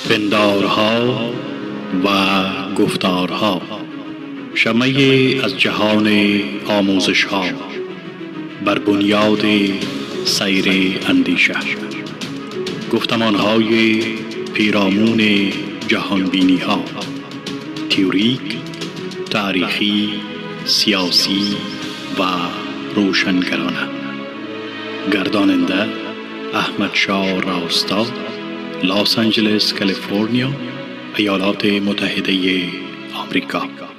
پندارها و گفتارها، شمع از جهان آموزشها، بر بنیاد سیر اندیشه، گفتمانهای پیرامون جهانبینی ها، تئوریک، تاریخی، سیاسی و روشنگرانه. گرداننده احمد شاه راستا، لس آنجلس، کالیفرنیا، ایالات متحده آمریکا.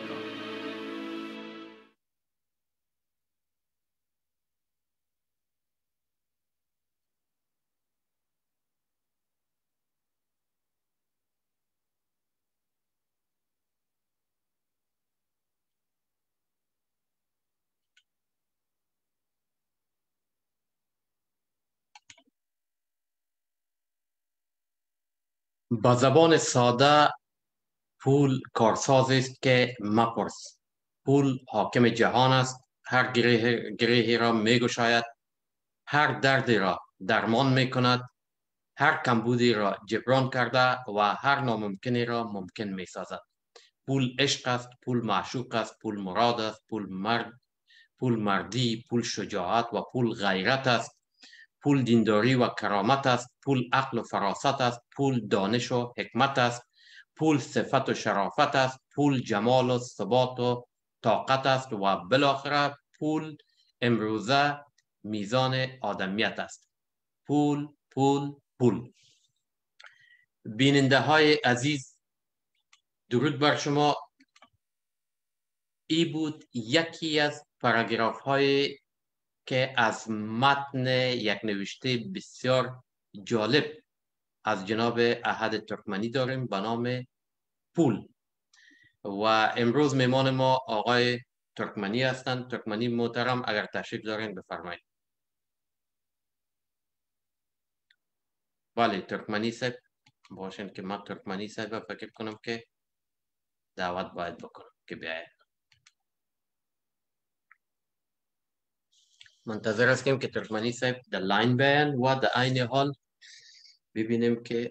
با زبان ساده، پول کارسازی است که مپرس. پول حاکم جهان است، هر گرهی را میگشاید، هر دردی را درمان میکند، هر کمبودی را جبران کرده و هر ناممکنی را ممکن میسازد. پول عشق است، پول معشوق است، پول مراد است، پول مردی، پول شجاعت و پول غیرت است. پول دینداری و کرامت است، پول عقل و فراست است، پول دانش و حکمت است، پول صفت و شرافت است، پول جمال و ثبات و طاقت است و بالاخره پول امروزه میزان آدمیت است. پول پول پول. بیننده های عزیز، درود بر شما. ای بود یکی از پاراگراف های که از متن یک نوشته بسیار جالب از جناب احد ترکمنی داریم به نام پول و امروز میمان ما آقای ترکمنی هستند. ترکمنی محترم، اگر تشریف دارین بفرمایید. بله ترکمنی صاحب باشین که من ترکمنی صاحب فکر کنم که دعوت باید بکنم که بیاید. منتظر هستیم که ترکمنی صاحب در لاین بیان و در عین حال ببینیم که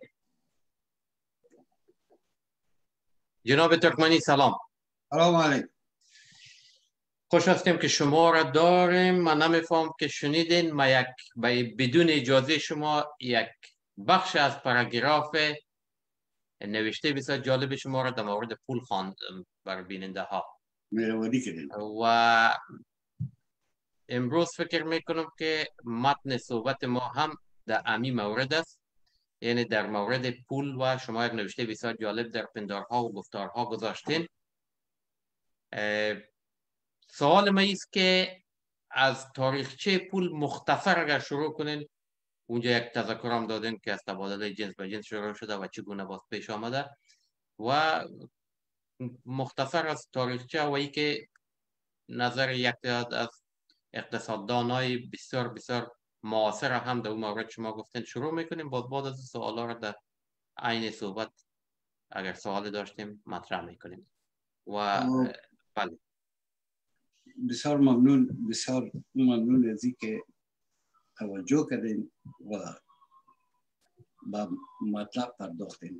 جناب ترکمنی سلام. سلام علیکم. خوش هستیم که شما را داریم. من نمیفهم که شنیدین، ما بدون اجازه شما یک بخش از پاراگراف نوشته بسیار جالب شما را در مورد پول خواندم بر بیننده ها. مهربانی کردین. و امروز فکر میکنم که متن صحبت ما هم در امی مورد است، یعنی در مورد پول و شما یک نوشته بسیار جالب در پندارها و گفتارها گذاشتین. سوال ما است که از تاریخچه پول مختصر اگر شروع کنین، اونجا یک تذکر هم دادین که از تبادل جنس به جنس شروع شده و چگونه باز پیش آمده و مختصر از تاریخچه و ای که نظر یک از اقتصاددانای بسیار بسیار معاصر هم در اون مورد شما گفتن شروع میکنیم. بعد از سوالا را در عین صحبت اگر سوال داشتیم مطرح میکنیم. و بله بسیار ممنون از اینکه توجه کردین و با مطلب پرداختین.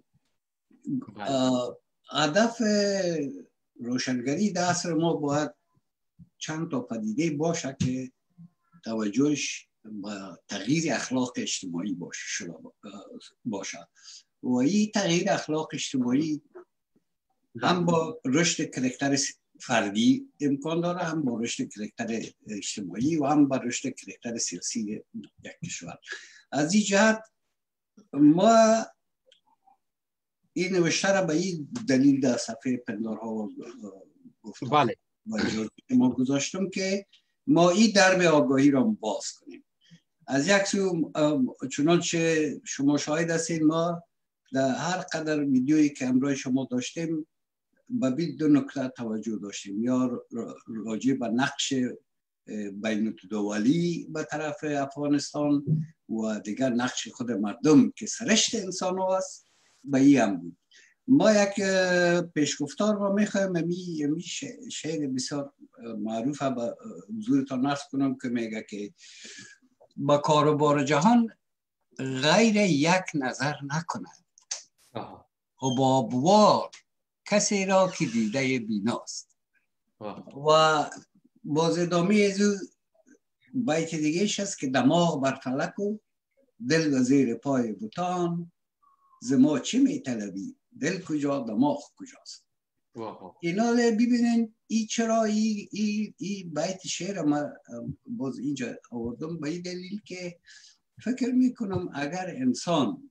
هدف روشنگری در عصر ما باید چند تا پدیده باشه که توجهش با تغییر اخلاق اجتماعی باشه و این تغییر اخلاق اجتماعی هم با رشد کرکتر فردی امکان داره، هم با رشد کرکتر اجتماعی و هم با رشد کرکتر سیاسی یک کشور. از این جهت ما این نوشته را به این دلیل در صفحه پندارها و گفتم بله ما گذاشتم که ما این درب آگاهی را باز کنیم. از یک سو چنانچه شما شاهد هستید ما در هر قدر ویدیویی که همراه شما داشتیم به دو نکته توجه داشتیم، یا راجع به نقش بین الدولی به طرف افغانستان و دیگر نقش خود مردم که سرشت انسان است به این هم بود. ما یک پیشگفتار را میخوایم، امی شعر بسیار معروف به حضورتان عرض کنم که میگه که با کاروبار جهان غیر یک نظر نکند. حبابوار کسی را که دیده بیناست. و باز ادامه از او بیت دیگه است که دماغ بر فلک و دل و زیر پای بوتان، ز ما چه می طلبی دل کجا دماغ کجاست. اینا ببینین ای چرا ای بیت شعر ما باز اینجا آوردم به این دلیل که فکر میکنم اگر انسان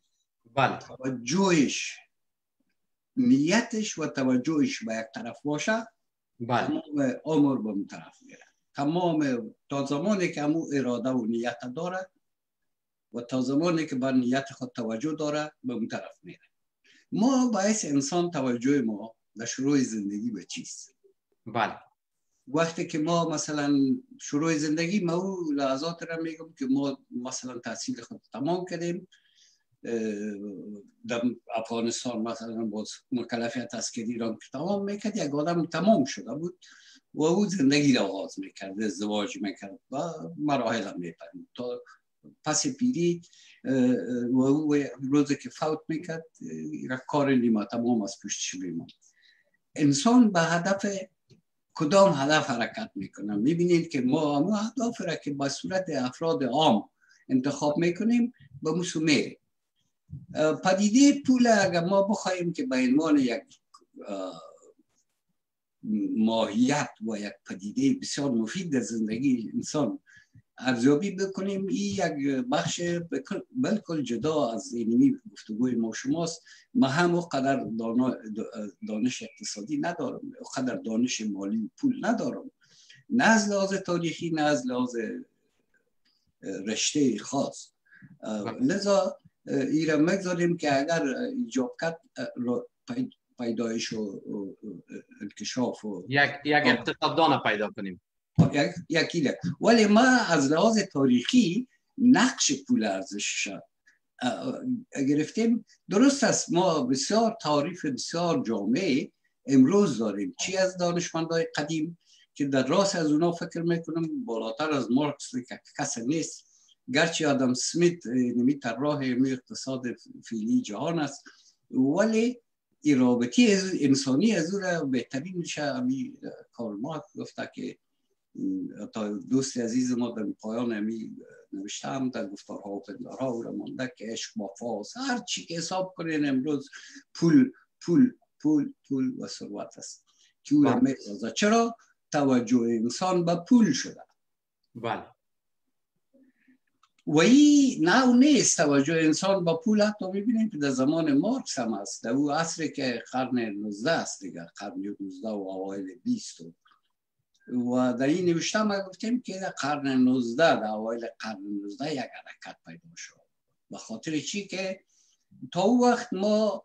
توجهش نیتش و توجهش به یک طرف باشه تمام عمر به اون طرف میره. تمام تا زمانی که همون اراده و نیت داره و تا زمانی که بر نیت خود توجه داره به اون طرف میره. ما باعث انسان توجه ما در شروع زندگی به چیست؟ وقتی که ما مثلا شروع زندگی ما او لحظات را میگم که ما مثلا تحصیل خود تمام کردیم در افغانستان مثلا باز مکلفیت عسکری را که تمام میکرد یک آدم تمام شده بود و او زندگی را آغاز میکرد، ازدواج میکرد و مراحل هم میپرد تا پس پیری و او روزی که فوت میکرد یک کار نیمه تمام از پشتش میماند. انسان به هدف کدام هدف حرکت میکنه؟ میبینید که ما همون هدف را که به صورت افراد عام انتخاب میکنیم به موسو میره. پدیده پول اگر ما بخواهیم که به عنوان یک ماهیت و یک پدیده بسیار مفید در زندگی انسان ارزیابی بکنیم، این یک بخش بالکل جدا از اینمی گفتگوی ما شماست. ما هم قدر دانش اقتصادی ندارم، قدر دانش مالی و پول ندارم، نه از لحاظ تاریخی نه از لحاظ رشته خاص. لذا این را مگذاریم که اگر ایجاب کرد پیدایش و انکشاف و یک اقتصاددان پیدا کنیم یکی. ولی ما از لحاظ تاریخی نقش پول ارزشش گرفتیم. درست است ما بسیار تعریف بسیار جامع امروز داریم، چی از دانشمندای قدیم که در راست از اونا فکر میکنم بالاتر از مارکس که کس نیست، گرچه آدم سمیت نمی طراح اقتصاد فعلی جهان است، ولی این رابطی انسانی از او را بهترین میشه. امی کارل مارکس گفته که تا دوست عزیز ما در پایان امی نوشتم در گفتارها و پندارها او را مانده که عشق با فاس هر چی که حساب کنین امروز پول پول پول پول و ثروت است که او را میسازه. چرا؟ توجه انسان به پول شده. و این نوع نیست توجه انسان با پول. حتی میبینیم که در زمان مارکس هم است، در او عصری که قرن 19 است دیگر، قرن 19 و اوایل 20 و در این نوشته ما گفتیم که در قرن 19 در اوایل قرن 19 یک حرکت پیدا شد. به خاطر چی که تا او وقت ما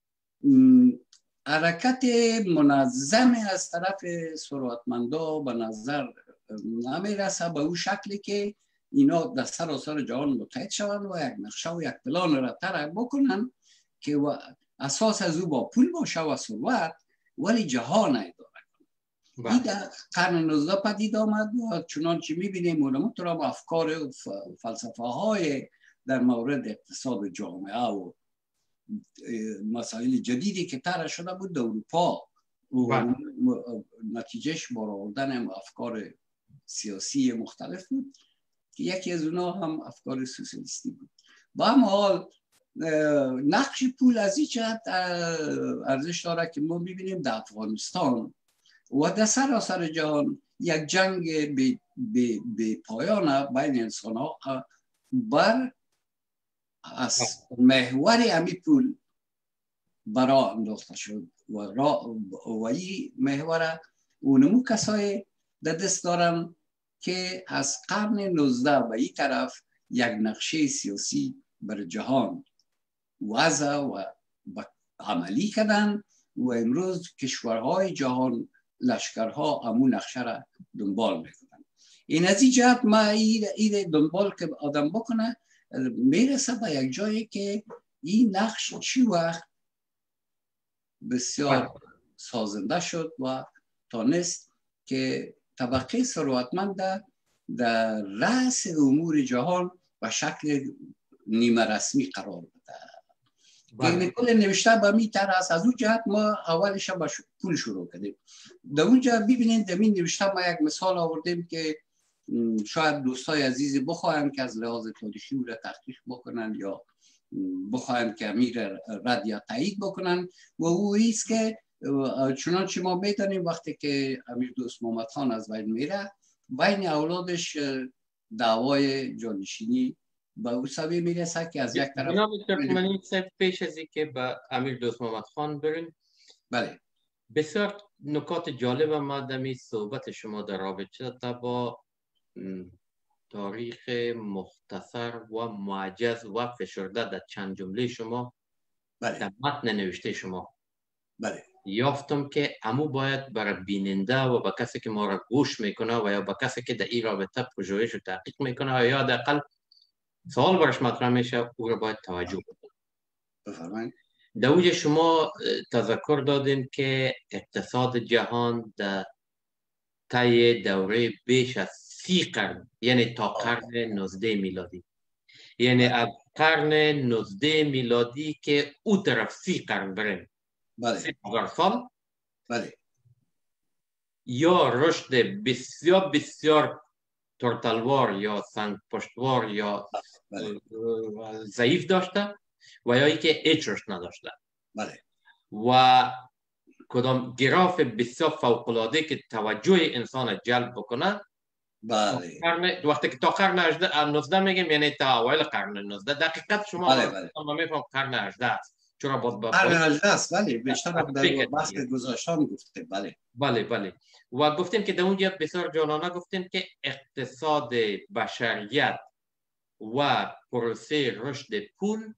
حرکت منظم از طرف ثروتمندا به نظر نمیرسه به او شکلی که اینا در سراسر جهان متحد شوند و یک نقشه و یک پلان را طرح بکنن که اساس از او با پول باشه و ثروت، ولی جهان اداره کنه. این در قرن 19 پدید آمد و چنانچه میبینیم اونمون را با افکار و فلسفه های در مورد اقتصاد جامعه و مسائل جدیدی که طرح شده بود در اروپا و نتیجهش برآوردن افکار سیاسی مختلف بود که یکی از اونها هم افکار سوسیالیستی بود. با هم حال نقش پول از این جهت ارزش داره که ما میبینیم در افغانستان و در سراسر جهان یک جنگ به پایان بین انسان ها بر از محور همی پول برا انداخته شد و این محور اونمو کسای در دست دارن که از قرن 19 به این طرف یک نقشه سیاسی بر جهان وضع و عملی کردن و امروز کشورهای جهان لشکرها همون نقشه را دنبال میکنن. این از این جهت ما این دنبال که آدم بکنه میرسه به یک جایی که این نقش چی وقت بسیار سازنده شد و تانست که طبقه ثروتمند در رأس امور جهان و شکل نیمه رسمی قرار بده. یعنی کل نوشته به می طرح است. از اون جهت ما اولش با پول شروع کردیم. در اونجا ببینید در این نوشته ما یک مثال آوردیم که شاید دوستای عزیزی بخواهند که از لحاظ تاریخی او را تحقیق بکنن یا بخواهند که امیر رد یا تایید بکنن و او ایست که چنانچه ما میدانیم وقتی که امیر دوست محمد خان از بین میره بین اولادش دعوای جانشینی به او سوی میرسه که از یک طرف جناب ترکمنی صاحب پیش از که به امیر دوست محمد خان بریم. بله بسیار نکات جالب آمدمی صحبت شما در رابطه با تاریخ مختصر و معجز و فشرده در چند جمله شما در متن نوشته شما یافتم که امو باید برای بیننده و به کسی که ما را گوش میکنه و یا به کسی که در این رابطه پژوهش و تحقیق میکنه و یا حداقل سوال برش مطرح میشه او را باید توجه بکنه. بفرمایید. در اوج شما تذکر دادین که اقتصاد جهان در طی دوره بیش از 30 قرن یعنی تا قرن 19 میلادی، یعنی از قرن 19 میلادی که او طرف 30 قرن بریم 30,000 سال یا رشد بسیار بسیار ترتلوار یا سنگ پشتوار یا ضعیف داشته و یا ای که هیچ رشد نداشته و کدام گراف بسیار فوق‌العاده که توجه انسان جلب بکنه وقتی که تا قرن 19 میگیم یعنی تا اوایل قرن 19 دقیقت شما ما میفهم قرن 18 است چرا با قرن 18 است بیشتر در بحث گذاشتن گفتیم بله و گفتیم که در اونجا بسیار جانانه گفتیم که اقتصاد بشریت و پروسه رشد پول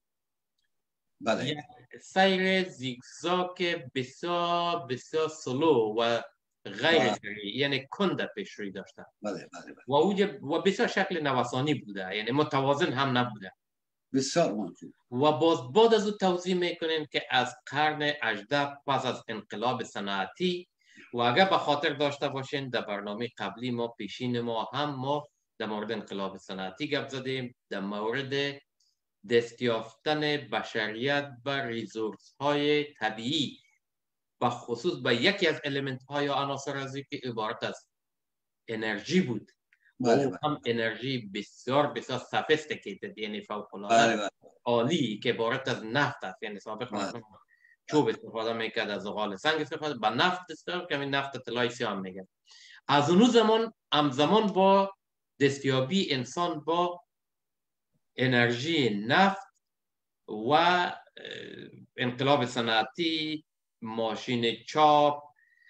سیر زیگزاگ بسیار بسیار سلو و غیر سریع یعنی کند پیش روی داشته و بسیار شکل نوسانی بوده یعنی متوازن هم نبوده بسیار ممکن و باز بعد از او توضیح میکنیم که از قرن 18 پس از انقلاب صنعتی و اگر به خاطر داشته باشین در برنامه قبلی ما پیشین ما در مورد انقلاب صنعتی گپ زدیم در مورد دستیافتن بشریت به ریسورس های طبیعی و خصوص به یکی از المنت های یا عناصر ازی که عبارت از انرژی بود و هم انرژی بسیار بسیار سافیستیکیتد یعنی فوق‌العاده عالی که عبارت از نفت است یعنی سابق مردم چوب استفاده میکرد از زغال سنگ استفاده با نفت استفاده که نفت طلای سیاه میگن از اون زمان همزمان با دستیابی انسان با انرژی نفت و انقلاب صنعتی ماشین چاپ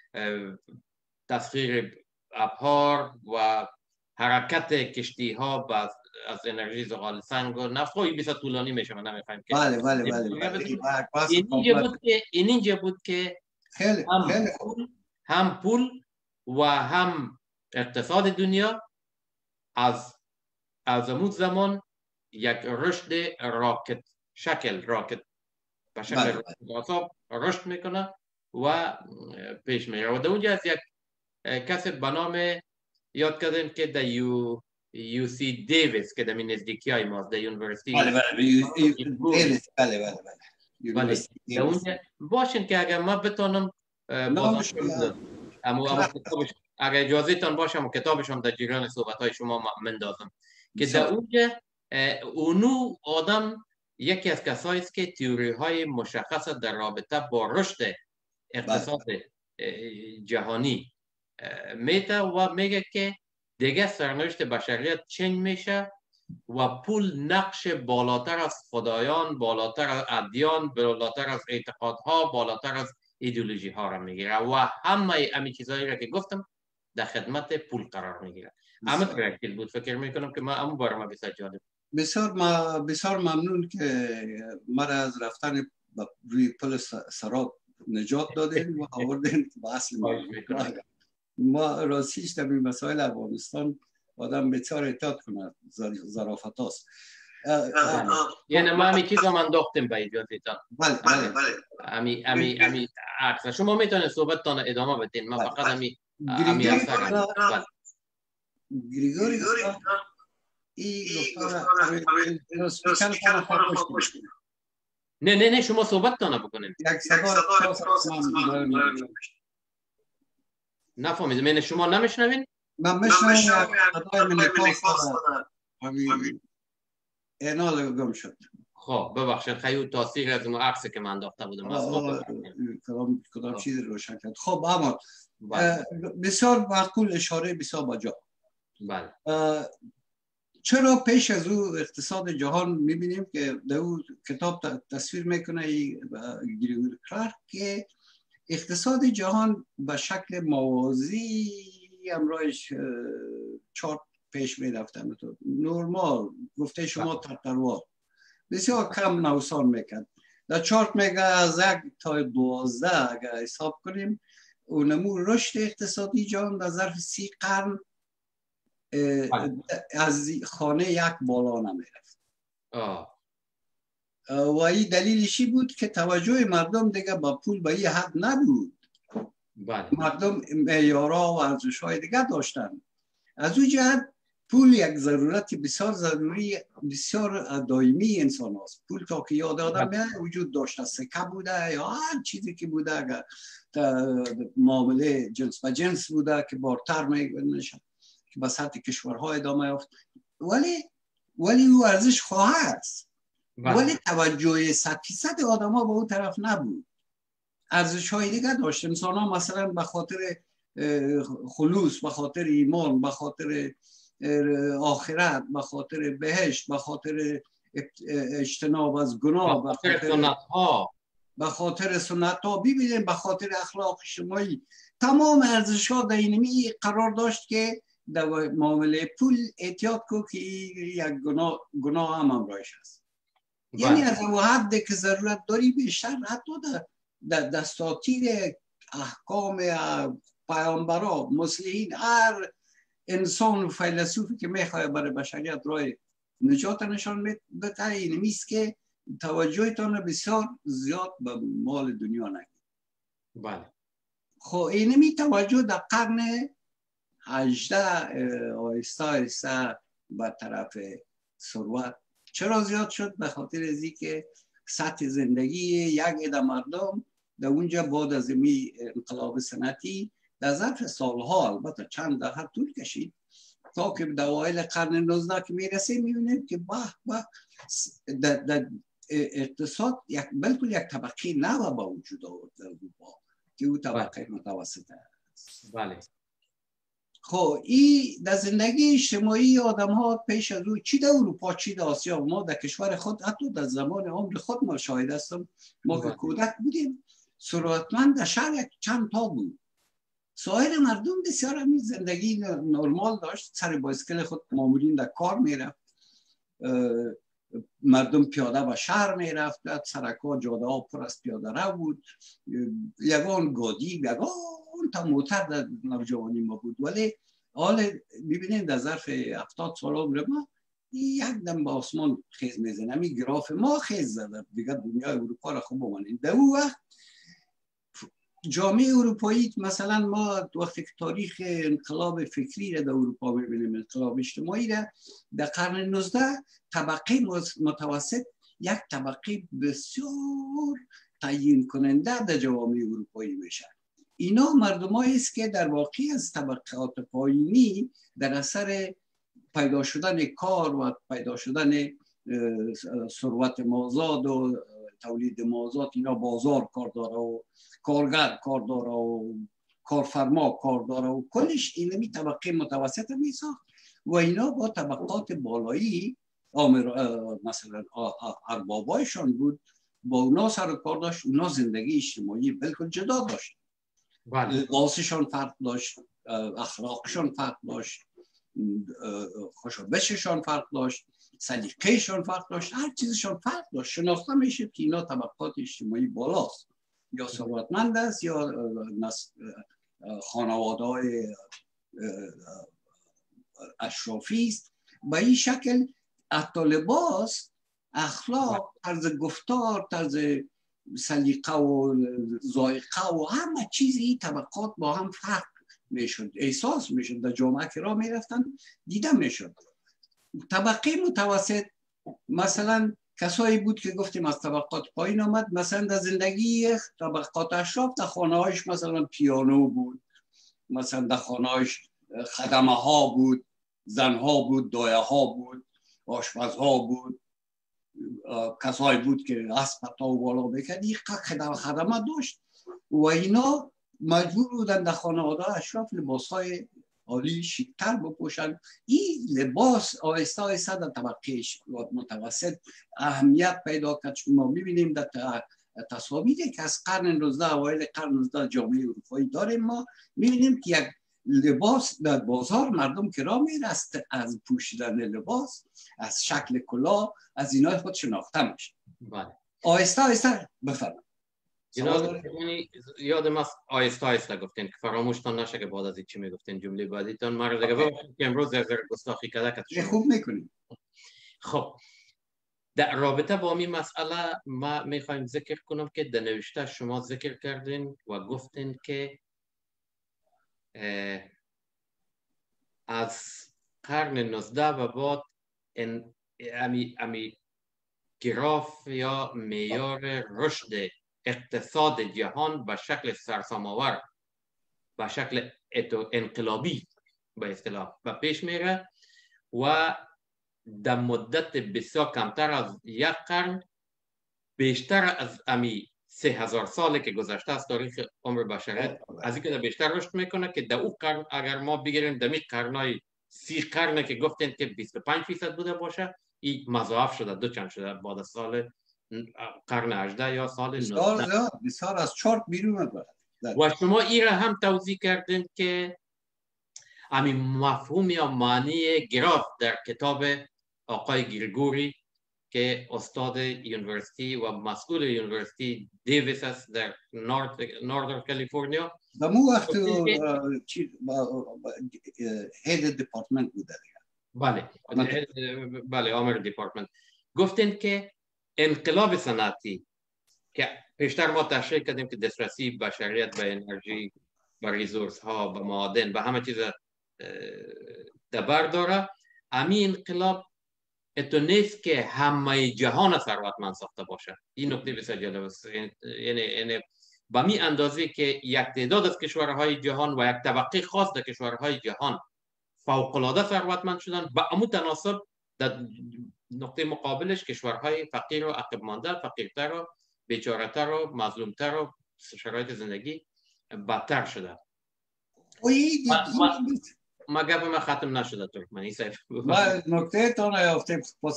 تسخیر ابحار و حرکت کشتی ها از انرژی زغال سنگ و نفت خواهی بسیار طولانی میشه من نمیخوایم که اینجا بود که هم پول و هم اقتصاد دنیا از اون زمان یک رشد راکت به شکل رشد میکنه و پیش میره و در اونجا از یک کسی به نام یاد کردیم که در یو سی دیویس که در نزدیکی های ماست در یونیورسیتی در اونجا باشین که اگر ما بتانم اگر اجازه تان باشم و کتابشم در جریان صحبت های شما مندازم که در اونجا اونو آدم یکی از کسایی است که تئوری های مشخص در رابطه با رشد اقتصاد جهانی میده و میگه که دیگه سرنوشت بشریت چنج میشه و پول نقش بالاتر از خدایان، بالاتر از ادیان، بالاتر از اعتقادها، بالاتر از ایدئولوژی ها را میگیره و همه امی چیزایی را که گفتم در خدمت پول قرار میگیره. همه پرکتیل بود. فکر میکنم که ما همون بار ما بسیار جالب. بسیار ممنون که مرا از رفتن روی پل سراب نجات دادین و آوردین به اصل ما راستیش در این مسائل افغانستان آدم بسیار احتیاط کنه ظرافت هاست. یعنی ما همین چیز هم انداختیم به اجازهتان. بله. امی عکس شما میتونید صحبتتان ادامه بدین. ما فقط امی اثر گریگوری این گفتار نه شما صحبت تانه بکنین. یک صدا نفهمیدم. شما نمیشنوین؟ من میشنوم صدای من همین اینال گم شد. خب ببخشید خیلی تاثیر از اون عکسی که من انداخته بودم کدام چیز روشن کرد. خب اما بسیار معقول، اشاره بسیار بجا. بله. چرا پیش از او اقتصاد جهان میبینیم که در اون کتاب تصویر میکنه گریگوری کلارک که اقتصاد جهان به شکل موازی امرایش چارت پیش میرفتن، نورمال گفته شما تطروار بسیار کم نوسان میکرد. در چارت میگه از 1 تا 12 اگر حساب کنیم اونمو رشد اقتصادی جهان در ظرف 30 قرن از خانه یک بالا نمیرفت. و این دلیلشی بود که توجه مردم دیگه با پول به این حد نبود. مردم معیارها و ارزش‌های دیگه داشتن. از اون جهت پول یک ضرورت بسیار ضروری، بسیار دائمی انسان هست. پول تا که یاد آدم وجود داشته، سکه بوده یا هر چیزی که بوده، اگر معامله جنس به جنس بوده که بارتر میگنشد که به سطح کشورها ادامه یافت، ولی او ارزش خواهد است. ولی توجه 100% آدم ها به اون طرف نبود. ارزش های دیگه داشت. انسان ها مثلا به خاطر خلوص، به خاطر ایمان، به خاطر آخرت، به خاطر بهشت، به خاطر اجتناب از گناه، به خاطر سنت ها ببینیم، به خاطر اخلاق اجتماعی، تمام ارزش ها در اینمی قرار داشت که در معامله پول احتیاط کو که یک گناه هم همراهش هست. یعنی از اون حد که ضرورت داری بیشتر حتی در دستاتیر احکام پیامبرا، مصلحین، هر انسان و فیلسوفی که میخواد برای بشریت راه نجات نشان بده، اینمیست که توجهتان بسیار زیاد به مال دنیا نگید. بله. خب اینمی توجه در قرن 18 آهسته به طرف ثروت چرا زیاد شد؟ به خاطر از اینکه سطح زندگی یک عده مردم در اونجا بعد از می انقلاب صنعتی در ظرف سالها، البته چند دهه طول کشید تا که به اوایل قرن 19 که میرسیم میبینیم که در اقتصاد بلکل یک طبقه نو با وجود آورد در اروپا که او طبقه متوسطه است. بله. خب این در زندگی اجتماعی آدم ها پیش از او چی در اروپا چی در آسیا، ما در کشور خود حتی در زمان عمر خود ما شاهد هستم، ما که کودک بودیم ثروتمند در شهر یک چند تا بود، سایر مردم بسیار همین زندگی نرمال داشت. سر بایسکل خود مامورین در کار میرفت، مردم پیاده به شهر میرفت، سرکا جاده ها پر از پیاده رو بود، یگان گادی یگان تا موتر در نوجوانی ما بود. ولی حال ببینید در ظرف 70 سال عمر ما یک دم با آسمان خیز میزنه، می گراف ما خیز زده دیگه. دنیای اروپا را خوب بمانید. در اون وقت جامعه اروپایی مثلا ما وقتی که تاریخ انقلاب فکری را در اروپا میبینیم، انقلاب اجتماعی را در قرن 19 طبقه متوسط یک طبقه بسیار تعیین کننده در جامعه اروپایی میشه. اینا مردمایی است که در واقع از طبقات پایینی در اثر پیدا شدن کار و پیدا شدن ثروت مازاد و تولید مازاد، اینا بازار کار داره و کارگر کار داره و کارفرما کار داره و کلش اینمی طبقه متوسط میساخت و اینا با طبقات بالایی مثلا اربابایشان بود، با اونا سر و کار داشت. اونا زندگی اجتماعی بلکل جدا داشت، لباسشان فرق داشت، اخلاقشان فرق داشت، خوشبششان فرق داشت، سلیقه‌شان فرق داشت، هر چیزشان فرق داشت. شناخته میشه که اینا طبقات اجتماعی بالاست، یا ثروتمند است یا خانواده‌های اشرافی است. به این شکل حتی لباس، اخلاق، طرز گفتار، طرز سلیقه و ذائقه و همه چیزی طبقات با هم فرق میشد، احساس میشد. در جامعه که راه میرفتن دیده میشد. طبقه متوسط مثلا کسایی بود که گفتیم از طبقات پایین آمد، مثلا در زندگی طبقات اشراف در خانه‌هایش مثلا پیانو بود، مثلا در خانه‌هایش خدمه ها بود، زنها بود، دایه ها بود، آشپزها بود، کسایی بود که اسب تا بالا بکرد، یک خدمه داشت و اینا مجبور بودن در خانواده اشراف لباسهای عالی شیک‌تر بپوشن. این لباس آهسته آهسته در طبقه متوسط اهمیت پیدا کرد. ما می‌بینیم در تصاویری که از قرن 19 اوایل قرن 19 جامعه اروپایی داریم، ما می‌بینیم که یک لباس در بازار مردم کرام میرست از پوشیدن لباس، از شکل کلاه، از اینای خود شناخته میشه. بله. آهسته آهسته بفرمایید. یادم است آهسته آهسته گفتین که فراموشتان نشه که بعد از این چی میگفتین جمله بعدیتون مرا دیگه ببخشید که امروز یک گستاخی کرده که خوب میکنیم. خب در رابطه با این مسئله ما میخوایم ذکر کنم که در نوشته شما ذکر کردین و گفتین که از قرن 19 و بعد امی گراف یا معیار رشد اقتصاد جهان به شکل سرسام‌آور، به شکل انقلابی به اصطلاح و پیش میره و در مدت بسیار کمتر از یک قرن بیشتر از امی 3000 ساله که گذشته از تاریخ عمر بشریت از اینکه بیشتر رشد میکنه که در اون قرن اگر ما بگیریم در می قرنای 30 قرن که گفتین که 25% بوده باشه، این مضاعف شده، دو چند شده بعد از سال قرن 18 یا سال 19 بسیار از چارت بیرون بود. و شما این را هم توضیح کردین که همین مفهوم یا معنی گراف در کتاب آقای گریگوری که استاد یونیورسیتی و مسئول یونیورسیتی دیویس است در نوردر کالیفرنیا، در مو وقت هید دیپارتمنت بوده. بله آمر دیپارتمنت. گفتین که انقلاب صنعتی که پیشتر ما تشریح کردیم که دسترسی بشریت به انرژی، به ریسورس ها، به معادن، به همه چیز دبر داره، همین انقلاب اتو نیست که همه جهان ثروتمند ساخته باشه. این نکته بسیار جالب است. یعنی به می اندازه که یک تعداد از کشورهای جهان و یک طبقه خاص در کشورهای جهان فوق العاده ثروتمند شدن، با عمو تناسب در نقطه مقابلش کشورهای فقیر و عقب مانده، فقیرتر و بیچاره‌تر و مظلومتر و شرایط زندگی بدتر شده. ما گپ ما ختم نشده ترکمنی صاحب. ما نکته تا نیافتیم.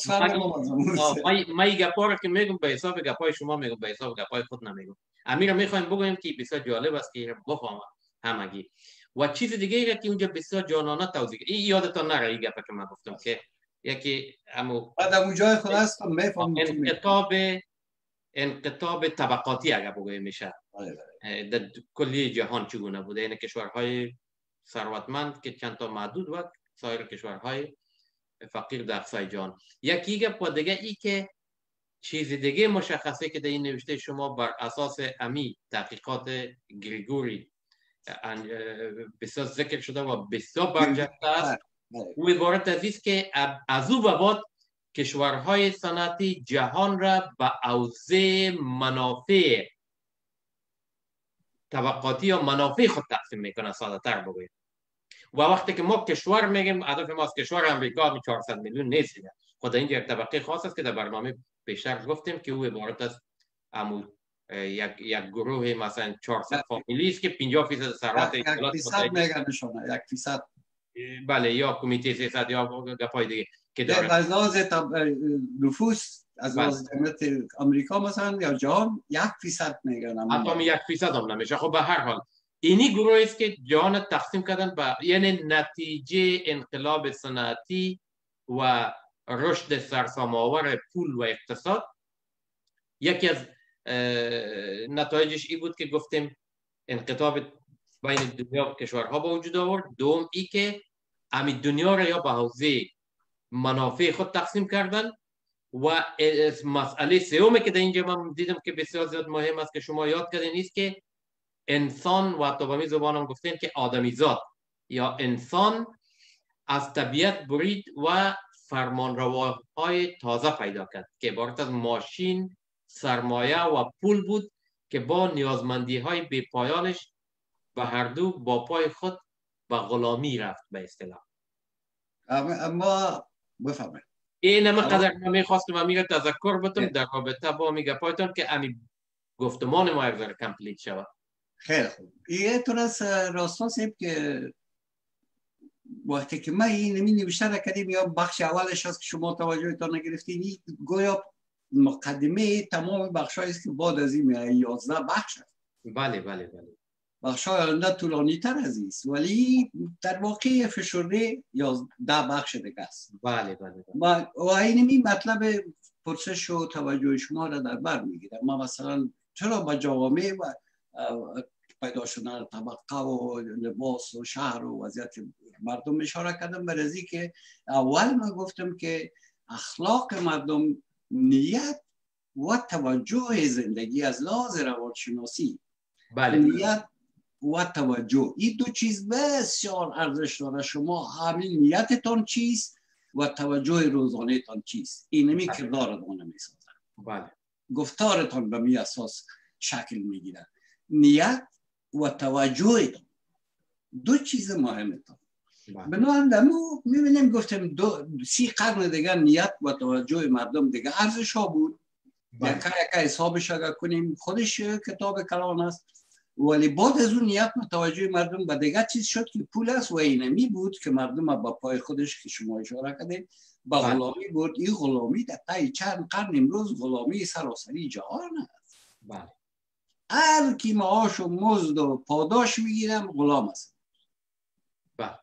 ما این گپا رو که میگم به حساب گپای شما میگم، به حساب گپای خود نمیگم. امیر میخوایم بگویم که بسیار جالب است که بفهمم همگی. و چیز دیگه ای که اونجا بسیار جانانه توضیح. این یادتون نره این گپا که من گفتم که یکی بعد اونجای خود است میفهمم انقطاب طبقاتی اگر بگویم میشه در کلی جهان چگونه بوده. یعنی کشورهای ثروتمند که چند تا محدود و سایر کشورهای فقیر در اقصای جهان. یکی گپ دیگه ای که چیز دیگه مشخصه که در این نوشته شما بر اساس امی تحقیقات گریگوری بسیار ذکر شده و بسیار برجسته است و عبارت از است که از او به بعد کشورهای صنعتی جهان را به اوضاع منافع طبقاتی یا منافع خود تقسیم میکنه، ساده تر بگویم. و وقتی که ما کشور میگیم، هدف ما از کشور امریکا 400 میلیون نیست. خود اینجا یک طبقه خاص است که در برنامه پیشتر گفتیم که او عبارت است یک گروه مثلا 400 فامیلی است که 50% ثروت ایالات متحده یک فیصد بله یا کمیته سیاست یا گپای دیگه که داره. از لحاظ نفوس از لحاظ جمعیت آمریکا مثلا یا جهان 1% میگن، حتی 1% هم نمیشه. خب به هر حال اینی گروه است که جهان تقسیم کردن به، یعنی نتیجه انقلاب صنعتی و رشد سرسام‌آور پول و اقتصاد. یکی از نتایجش این بود که گفتیم انقطاب بین دنیا و کشورها با وجود آورد. دوم ای که همین دنیا را یا به حوزه منافع خود تقسیم کردن. و مسئله سومی که در اینجا من دیدم که بسیار زیاد مهم است که شما یاد کردین نیست که انسان و حتی به زبان هم گفتین که آدمیزاد یا انسان از طبیعت برید و فرمانرواهای تازه پیدا کرد که عبارت از ماشین، سرمایه و پول بود که با نیازمندی های بی پایانش و هر دو با پای خود به غلامی رفت به اصطلاح. اما بفهمه این همه قدر من میخواستم امیگه تذکر بتم در رابطه با میگه پایتون که امی گفتمان ما یک ذره کمپلیت شود. خیلی خوب. یه طور از راستا سیب که وقتی که من این نمی نوشته کردیم یا بخش اولش هست که شما توجهتان نگرفتین، گویا مقدمه تمام بخش است که بعد از این 11 بخش هست. بله بله بله. بخش های آنده طولانی تر از این است، ولی در واقع فشرده 11 بخش دیگه است. بله بله. و این مطلب پرسش و توجه شما را در بر میگیره. ما مثلا چرا با جوامع و پیدا شدن طبقه و لباس و شهر و وضعیت مردم اشاره کردم، برای که اول من گفتم که اخلاق مردم، نیت و توجه زندگی از لحاظ روانشناسی، بله. نیت و توجه، این دو چیز بسیار ارزش داره. شما همین نیتتان چیست و توجه روزانهتان چیست، اینمی کردارتان میسازه. بله. گفتارتان به می اساس شکل میگیره. نیت و توجه دو چیز مهمه. بنابراین دمو میبینیم گفتم 30 قرن دیگه نیت و توجه مردم دیگه ارزش ها بود. یکا حسابش اگر کنیم خودش کتاب کلان است، ولی بعد از اون نیت و توجه مردم به دیگه چیز شد که پول است و اینمی بود که مردم با پای خودش که شما اشاره کردید با غلامی بود. این غلامی در طی چند قرن امروز غلامی سراسری جهان است. بله. هر کی معاش و مزد و پاداش میگیرم غلام است. بله.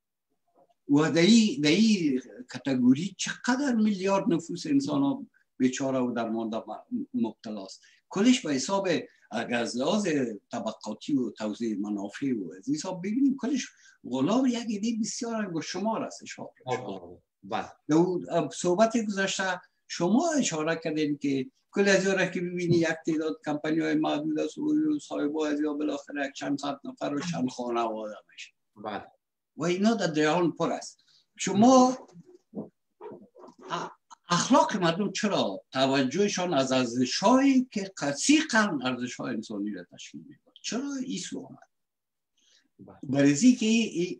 و در این کاتگوری چقدر میلیارد نفوس انسان ها بیچاره و درمانده مبتلا است. کلش به حساب اگر از لحاظ طبقاتی و توزیع منافع و از حساب ببینیم کلش غلام یک ایده بسیار گشتمار است. بله. در صحبت گذشته شما اشاره کردین که کل از یاره که ببینی یک تعداد کمپانی های محدود است و صاحبا از یا بالاخره چند صد نفر و چند خانواده میشه. بله. و اینا در جهان پر است. شما اخلاق مردم چرا توجهشان از ارزش‌هایی که 30 قرن ارزش‌های انسانی را تشکیل می‌دهد، چرا این سو آمد؟ برای که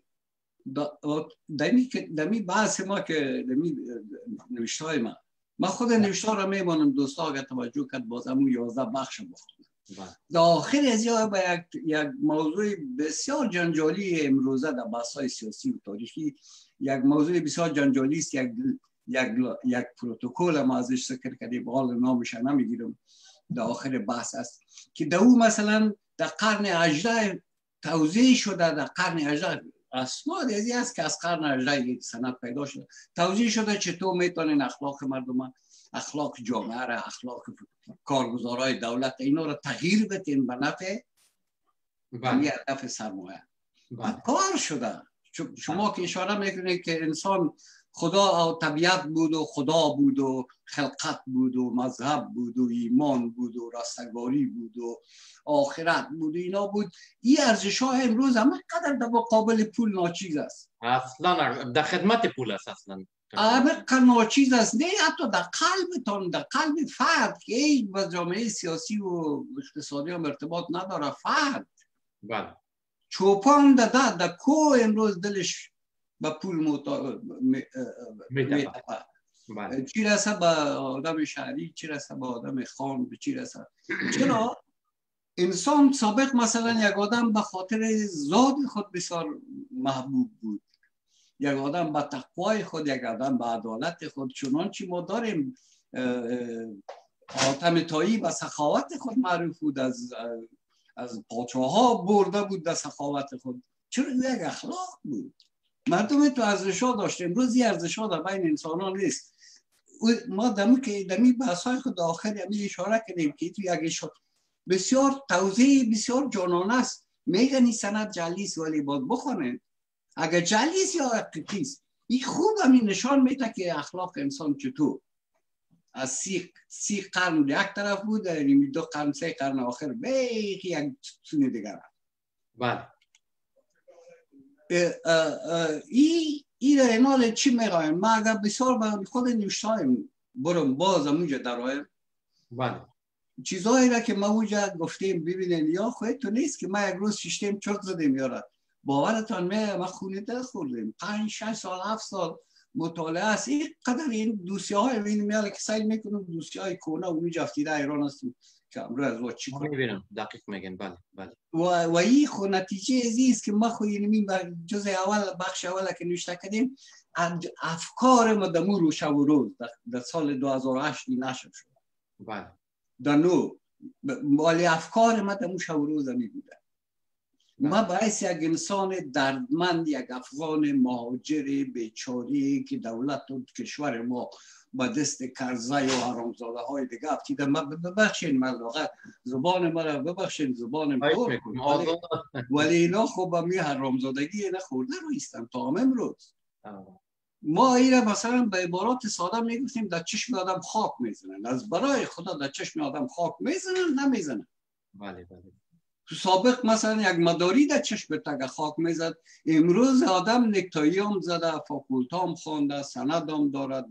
دمی بحث ما که دمی نوشته‌های من خود نوشته را میمانم دوستا اگر توجه کرد باز همون 11 بخش بخونم. در آخر از یا به یک موضوع بسیار جنجالی امروزه در بحث‌های سیاسی و تاریخی، یک موضوع بسیار جنجالی است، یک پروتکل ما ازش ذکر کردیم، حال نامش نمیگیرم، در آخر بحث است که در او مثلا در قرن 18 توضیح شده، در قرن 18 اسناد ازی است که از قرن 18 یک سند پیدا شده، توضیح شده چطور میتونین اخلاق مردم، اخلاق جامعه را، اخلاق کارگزارای دولت اینا را تغییر بدین به نفع هدف سرمایه. کار شده. شما که اشاره میکنید که انسان خدا و طبیعت بود و خدا بود و خلقت بود و مذهب بود و ایمان بود و رستگاری بود و آخرت بود و اینا بود، این ارزش ها امروز همه قدر در مقابل پول ناچیز است. اصلا در خدمت پول است. اصلا همه ناچیز است. نه حتی در قلبتان، در قلب فرد که هیچ با جامعه سیاسی و اقتصادی هم ارتباط نداره، فرد بله. چوپان در کو امروز دلش با پول میتپه. چی رسه با آدم شهری، چی رسه با آدم خان، چی رسه. چرا؟ انسان سابق مثلا یک آدم به خاطر زاد خود بسیار محبوب بود، یک آدم به تقوای خود، یک آدم به عدالت خود. چنانچه ما داریم حاتم طایی به سخاوت خود معروف بود، از پادشاه ها برده بود در سخاوت خود. چرا؟ یک اخلاق بود. مردم تو ارزش‌ها داشت. امروز این ارزش‌ها در بین انسان‌ها نیست. ما دمی بحث‌های خود آخر همی اشاره کردیم که تو یک بسیار توضیح بسیار جانانه است. میگن این سند جعلی است، ولی باید بخونید اگر جعلی است یا حقیقی است. این خوب همین نشان میده که اخلاق انسان چطور از 30 قرن یک طرف بود، یعنی 2 قرن 3 قرن آخر به یک سوی دیگر. بله. این اینال چی میگویم؟ ما اگر بسیار به خود نوشتایم برم باز اونجا درایم. بله. چیزایی را که ما اونجا گفتیم ببینین یا خودتون نیست که ما یک روز شیشتیم چرت زدیم یارا. باورتان میگم ما خونیده خوردیم 5 6 سال 7 سال مطالعه است. این قدر این دوسیه های میاله که سعی میکنم دوسیه های کونه اونجا افتیده ایران هستیم که امروز از وقت چی کنم میبینم دقیق میگن. بله بله. و این خو نتیجه ازیست که ما خو اینمی جز اول بخش اول که نوشته کردیم افکار ما دمو رو شب و روز در سال 2008 نشر شد. بله. در نو مالی افکار ما دمو شب و روز می بوده. ما باعث یک انسان دردمند، یک افغان مهاجر بیچاری که دولت و کشور ما با دست کرزای و حرامزاده های دیگه افتیده. ما ببخشین مرداقه زبان ما را ببخشین زبان پر ولی اینا خب با می حرامزادگی نخورده رو ایستن تا هم امروز. ما ایره مثلا به عبارات ساده میگفتیم در چشم آدم خاک میزنن. از برای خدا در چشم آدم خاک میزنن نمیزنن. بله بله. تو سابق مثلا یک مداری در چشم تگ خاک میزد. امروز آدم نکتایی هم زده، فاکولتا هم خونده، سند هم دارد،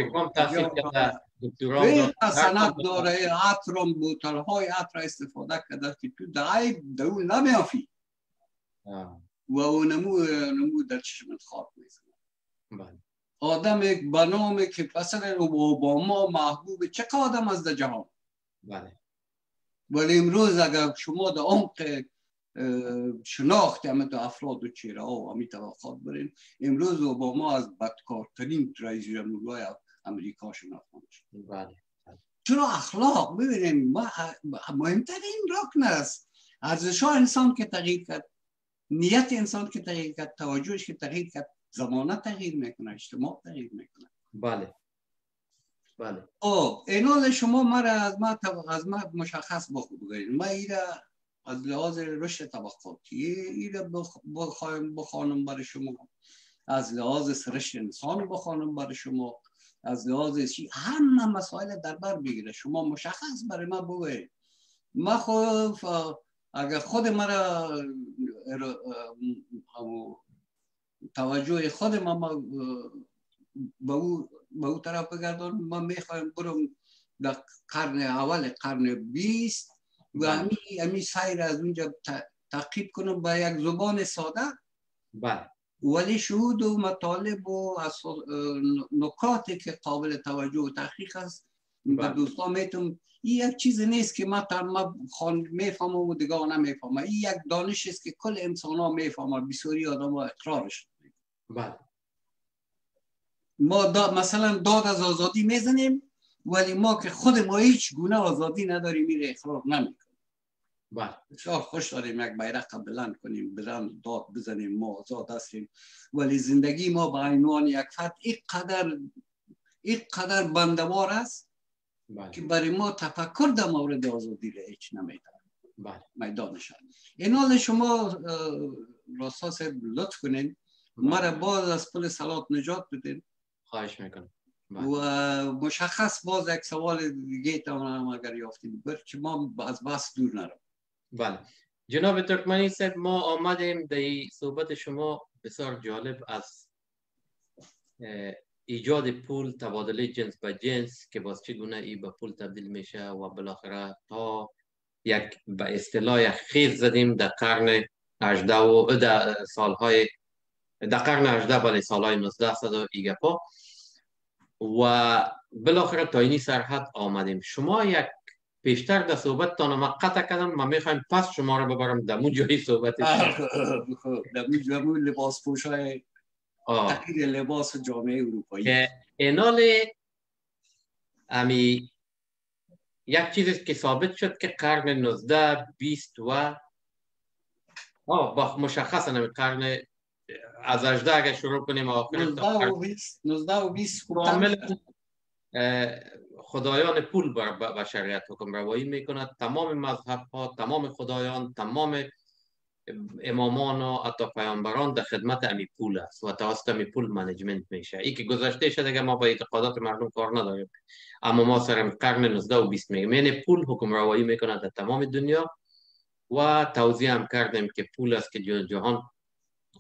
سند داره، عطر هم بوتل های عطر استفاده کرده که تو دعو نمیافی و اونمو در چشمت خاک میزنه. آدم یک بنامه که مثلا اوباما محبوب چه آدم از در جهان. بله. ولی امروز اگر شما در عمق شناخت همه در افراد و چهره ها و همین طبقات برین، امروز اوباما از بدکارترین رئیس جمهورهای امریکا شناخته میشه. بله. چرا اخلاق ببینیم مهمترین رکن است. ارزش ها انسان که تغییر کرد، نیت انسان که تغییر کرد، توجهش که تغییر کرد، زمانه تغییر میکنه، اجتماع تغییر میکنه. بله. بله. اینال شما مرا از ما مشخص بگویید. ما ایره از لحاظ رشد طبقاتی ایره بخوانم برای شما، از لحاظ سرشت انسان بخوانم برای شما، از لحاظ همه مسائل در بر بگیره. شما مشخص برای ما بگویید. ما خب اگر خود مرا توجه خود ما به او طرف بگردان، ما میخوایم برم در قرن اول قرن 20 و همی سیر از اونجا تعقیب کنم با یک زبان ساده. بله. ولی شهود و مطالب و نکاتی که قابل توجه و تحقیق است به دوستان میتونم. این یک چیز نیست که ما میفهمم و دیگه نمیفهمم. این یک دانش است که کل انسان ها میفهمم. بسیاری آدم ها اقرارش. بله. ما مثلا داد از آزادی میزنیم ولی ما که خود ما هیچ گونه آزادی نداریم میره اقرار نمیکنیم. بله. بسیار خوش داریم یک بیرق بلند کنیم، بلند داد بزنیم، ما آزاد هستیم، ولی زندگی ما به عنوان یک فرد اینقدر بندوار است که برای ما تفکر در مورد آزادی را هیچ نمیده. بله. میدانش اینال شما راستا صاحب لطف کنین مرا باز از پل صلات نجات بدین. خواهش میکنم. و مشخص باز یک سوال دیگه تمام اگر یافتید که ما از بحث دور نرم. بله. جناب ترکمنی صاحب، ما آمدیم در صحبت شما بسیار جالب از ایجاد پول، تبادله جنس به جنس که باز چگونه ای به پول تبدیل میشه و بالاخره تا یک به اصطلاح خیز زدیم در قرن 18 و در سالهای در قرن 18 ولی سالهای 1900 و ایگپا و بالاخره تا اینی سرحد آمدیم. شما یک پیشتر در صحبتتان ما قطع کردم، ما میخوایم پس شما رو ببرم در مون جایی صحبتش در مون لباس پوشای تغییر لباس جامعه اروپایی که اینال امی یک چیزی که ثابت شد که قرن 19 20 و با مشخصا نمی قرن از 18 اگر شروع کنیم آخر 19 و 20 کاملا خدایان پول بر شریعت حکم روایی میکند. تمام مذهب ها، تمام خدایان، تمام امامان و حتی پیامبران در خدمت امی پول است و توسط امی پول منیجمنت میشه. این که گذشته شده که ما با اعتقادات مردم کار نداریم، اما ما سر قرن 19 و 20 میگیم یعنی پول حکم روایی میکند در تمام دنیا و توضیح هم کردیم که پول است که جهان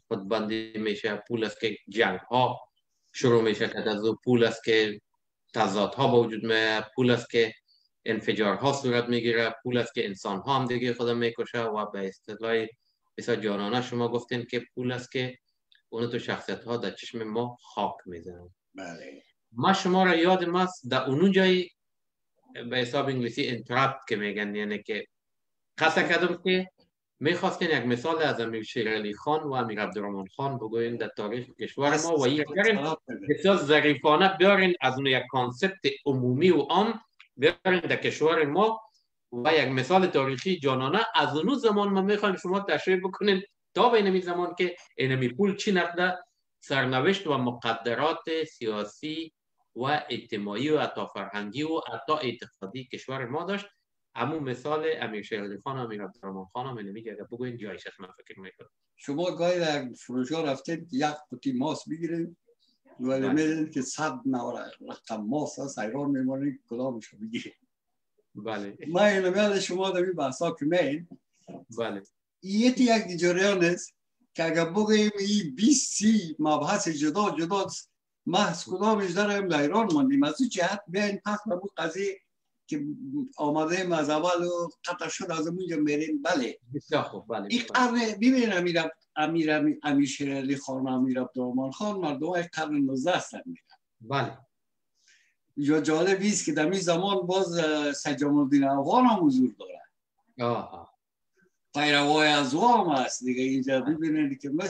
خودبندی میشه، پول است که جنگ ها شروع میشه که از پول است که تضادها به وجود میاد، پول است که انفجارها صورت میگیره، پول است که انسان ها هم دیگه خود میکشه و به اصطلاح بسیار جانانه شما گفتین که پول است که اون تو شخصیت ها در چشم ما خاک میزنن. بله. ما شما را یادم است در اون جای به حساب انگلیسی انترپت که میگن، یعنی که قطع کردم که میخواستین یک مثال از امیر شیر علی خان و امیر عبدالرحمن خان بگوین در تاریخ کشور ما و یک بسیار ظریفانه بیارین از اون یک کانسپت عمومی و عام بیارین در کشور ما و یک مثال تاریخی جانانه از اون زمان ما میخوایم شما تشریح بکنین تا به اینمی زمان که اینمی پول چی نقده سرنوشت و مقدرات سیاسی و اجتماعی و حتی فرهنگی و حتی اعتقادی کشور ما داشت. همون مثال امیر شیر علی خان و امیر عبدالرحمن خان هم نمیگه اگر بگوین جایش است. من فکر میکنم شما گاهی در فروشگاه رفتید یک قوطی ماست بگیرید ولی میدونید که 100 رقم ماست هست، حیران میمانید کدامش رو بگیرید. بله. ما اینو میاد شما در این بحثا که میین. بله. یک جریان است که اگر بگوییم این 20-30 مبحث جدا جدا محض کدامش داریم در ایران ماندیم. از این جهت بیاین پس به اون قضیه که آمده ایم از اول و قطع شد از اونجا میریم. بله بسیار خوب. بله. این قرن ببینید امیر شیر علی خان و امیر عبدالرحمن خان مردم های قرن 19 هستند. بله. یا جالب است که در این زمان باز سجام الدین افغان هم حضور داره. آها. پیروای از وام هست دیگه. اینجا ببینید که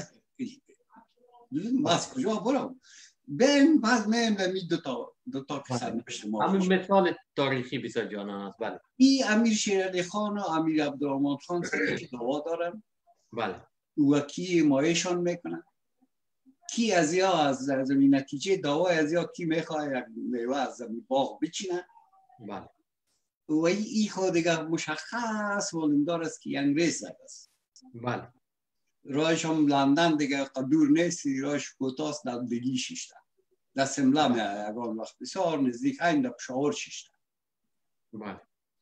من از کجا برم بین بعد میم بمی دوتا که سرنوشت ما همین مثال تاریخی بسیار جانان است. بله. این امیر شیر علی خان و امیر عبدالرحمن خان سرکی دعوا دارن. بله. و کی مایشان میکنن، کی از یا از زمین نتیجه دعوا از یا کی میخواه یک میوه از زمین باغ بچینه. بله. و این خود دیگه مشخص معلومدار است که انگریز است. بله. راهش هم لندن دیگه دور نیست، راهش کوتاست در دگی شیشته در سمله میاد یکان وقت بسیار نزدیک این در پشاور شیشته. بله.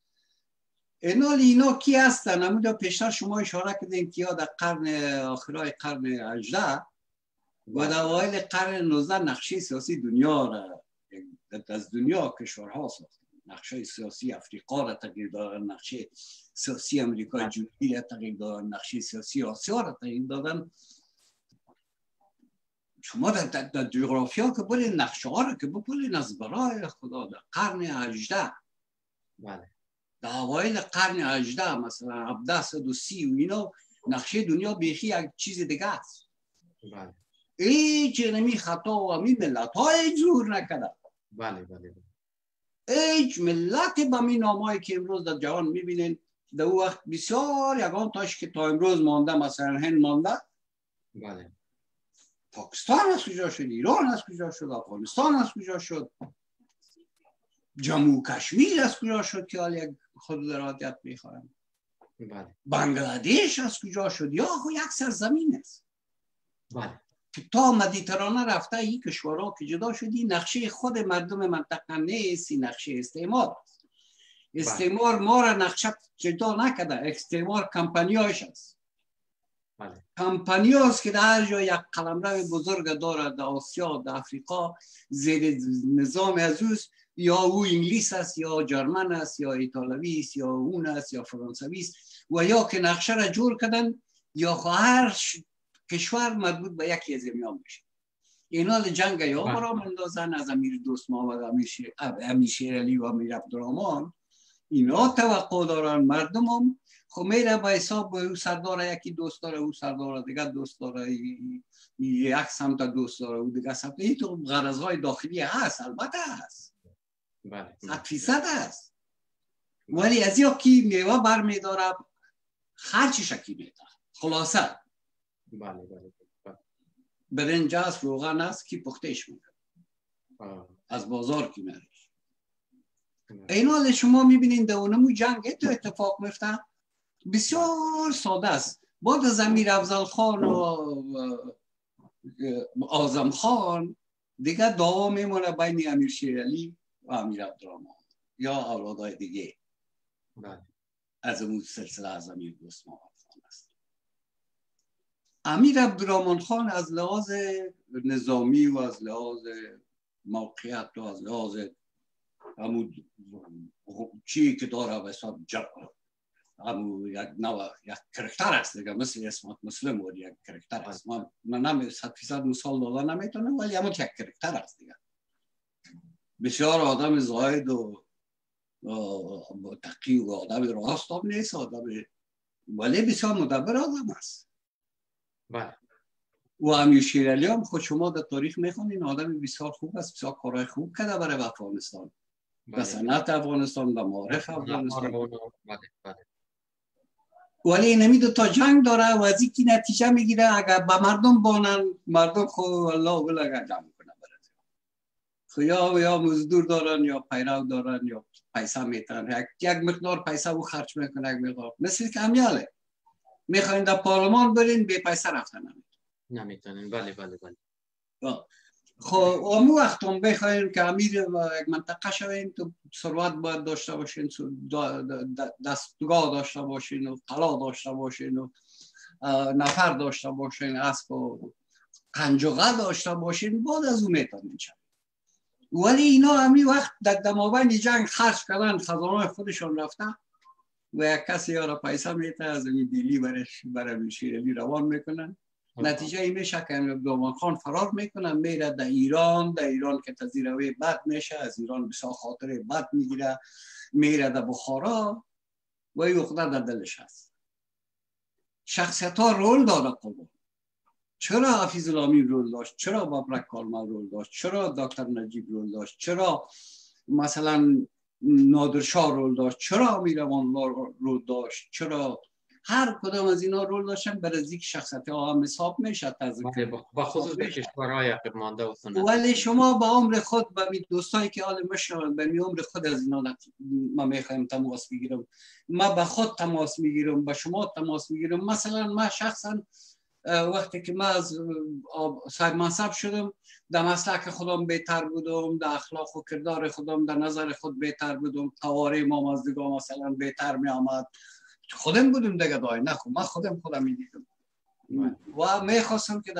اینا کی هستن؟ همونجا پیشتر شما اشاره کردین که یا در آخرای قرن 18 و در اوایل قرن 19 نقشه سیاسی دنیا را از دنیا کشورها ساختن. نقشه سیاسی افریقا را تغییر دادن، نقشه سیاسی امریکای جنوبی را تغییر دادن، نقشه سیاسی آسیا را تغییر دادن. شما در جغرافیا که برین نقشه ها را که بپلین از برای خدا در قرن 18 بله. در اوایل قرن 18 مثلا 1730 و اینا نقشه دنیا بیخی یک چیز دیگه است. بله. هیچ نمی خطا و همی ملت های جور نکده. بله. بله. هیچ ملت با می نامایی که امروز در جهان میبینین در اون وقت بسیار یگان تاش که تا امروز مانده، مثلا هند مانده. بله. پاکستان از کجا شد، ایران از کجا شد، افغانستان از کجا شد، جمهور کشمیر از کجا شد که حال یک خود ارادیت میخواهند. بله. بنگلادش از کجا شد، یا خو یک سرزمین است. بله. تا مدیترانه رفته این کشورها که جدا شدی نقشه خود مردم منطقه نیست، نقشه استعمار است. استعمار ما را نقشه جدا نکده، استعمار کمپانیاش است. بله. کمپانیاست که در هر جا یک قلمرو بزرگ داره، در آسیا، در افریقا، زیر نظام از اوست، یا او انگلیس است یا جرمن است یا ایتالوی است یا اون است یا فرانسوی است، و یا که نقشه را جور کردن یا هر کشور مربوط به یکی از اینا میشه. اینا جنگ یا برا مندازن از امیر دوست محمد، امیر شیر علی و امیر عبدالرحمن. اینا توقع دارن مردم هم خب میره به حساب او سردار یکی دوست داره، او سردار دیگه دوست داره، یک سمت دوست داره، او دیگه سمت. این تو غرضهای داخلی هست، البته هست. بله. 100% هست. ولی از یا کی میوه برمیداره خرچ شکی میده. خلاصه بله. بله. برنج است، روغن است، کی پختش میده از بازار کی میره. اینا شما میبینید در اونمو جنگ تو اتفاق میفته بسیار ساده است. بعد از امیر افضل خان و اعظم خان دیگه دعوا میمونه بین امیر شیر علی و امیر عبدالرحمن یا اولادای دیگه. بله. از اون سلسله از امیر دوست محمد خان است. امیر عبدالرحمن خان از لحاظ نظامی و از لحاظ موقعیت و از لحاظ همون چی که داره به حساب همون یک نوع یک کرکتر است دیگه، مثل اسمت مسلم بود یک کرکتر است. من نمی 100% مثال دادن نمیتونم، ولی همون یک کرکتر است دیگه. بسیار آدم زاهد و تقی و آدم راست هم نیست، ولی بسیار مدبر آدم است. بله. و امیر شیر علی هم خود شما در تاریخ میخونین آدم بسیار خوب است، بسیار کارهای خوب کرده برای افغانستان، به صنعت افغانستان، به معارف افغانستان. ولی نمیدو تا جنگ داره و از اینکه نتیجه میگیره اگر به مردم بانن، مردم خود الله ولگه جمع کنه برای یا مزدور دارن یا پیرو دارن یا پیسه میتن، یک مقدار پیسه او خرج میکنه، یک مقدار مثل که امیاله میخواین در پارلمان برین به پیسه رفتن نمیتونین. بله بله بله. خب اون وقت هم بخواین که امیر و یک منطقه شوین تو ثروت باید داشته باشین، دستگاه داشته باشین و قلا داشته باشین و نفر داشته باشین، اسب و قنجقه داشته باشین، بعد از اون میتونین شوین. ولی اینا همی وقت در دماوند جنگ خرج کردن، خزانه خودشون رفتن و یک کسی را پیسه میته از این دیلی برای شیر علی روان میکنن. نتیجه این میشه که عبدالرحمن خان فرار میکنه، میره در ایران که تزیروی بد میشه، از ایران بسیار خاطره بد میگیره، میره در بخارا و این اخده در دلش هست. شخصیت ها رول داره قربان. چرا حفیظ الامین رول داشت؟ چرا بابرک کارمل رول داشت؟ چرا دکتر نجیب رول داشت؟ چرا مثلا نادرشاه رول داشت؟ چرا امیر امان الله رول داشت؟ چرا هر کدام از اینا رول داشتن؟ برای ذکر شخصیت ها هم حساب میشه با خصوص به کشورهای عقب مانده و سنتی. ولی شما با عمر خود با می دوستایی که حال مشنون به می عمر خود از اینا ما میخوایم تماس بگیرم، ما با خود تماس میگیرم، با شما تماس میگیرم. مثلا ما شخصا وقتی که من از صاحب منصب شدم، در مسلک خودم بهتر بودم، در اخلاق و کردار خودم در نظر خود بهتر بودم، قواره ما از دیگه مثلا بهتر می آمد. خودم بودم دیگه دای نخو، من خودم میدیدم و میخواستم که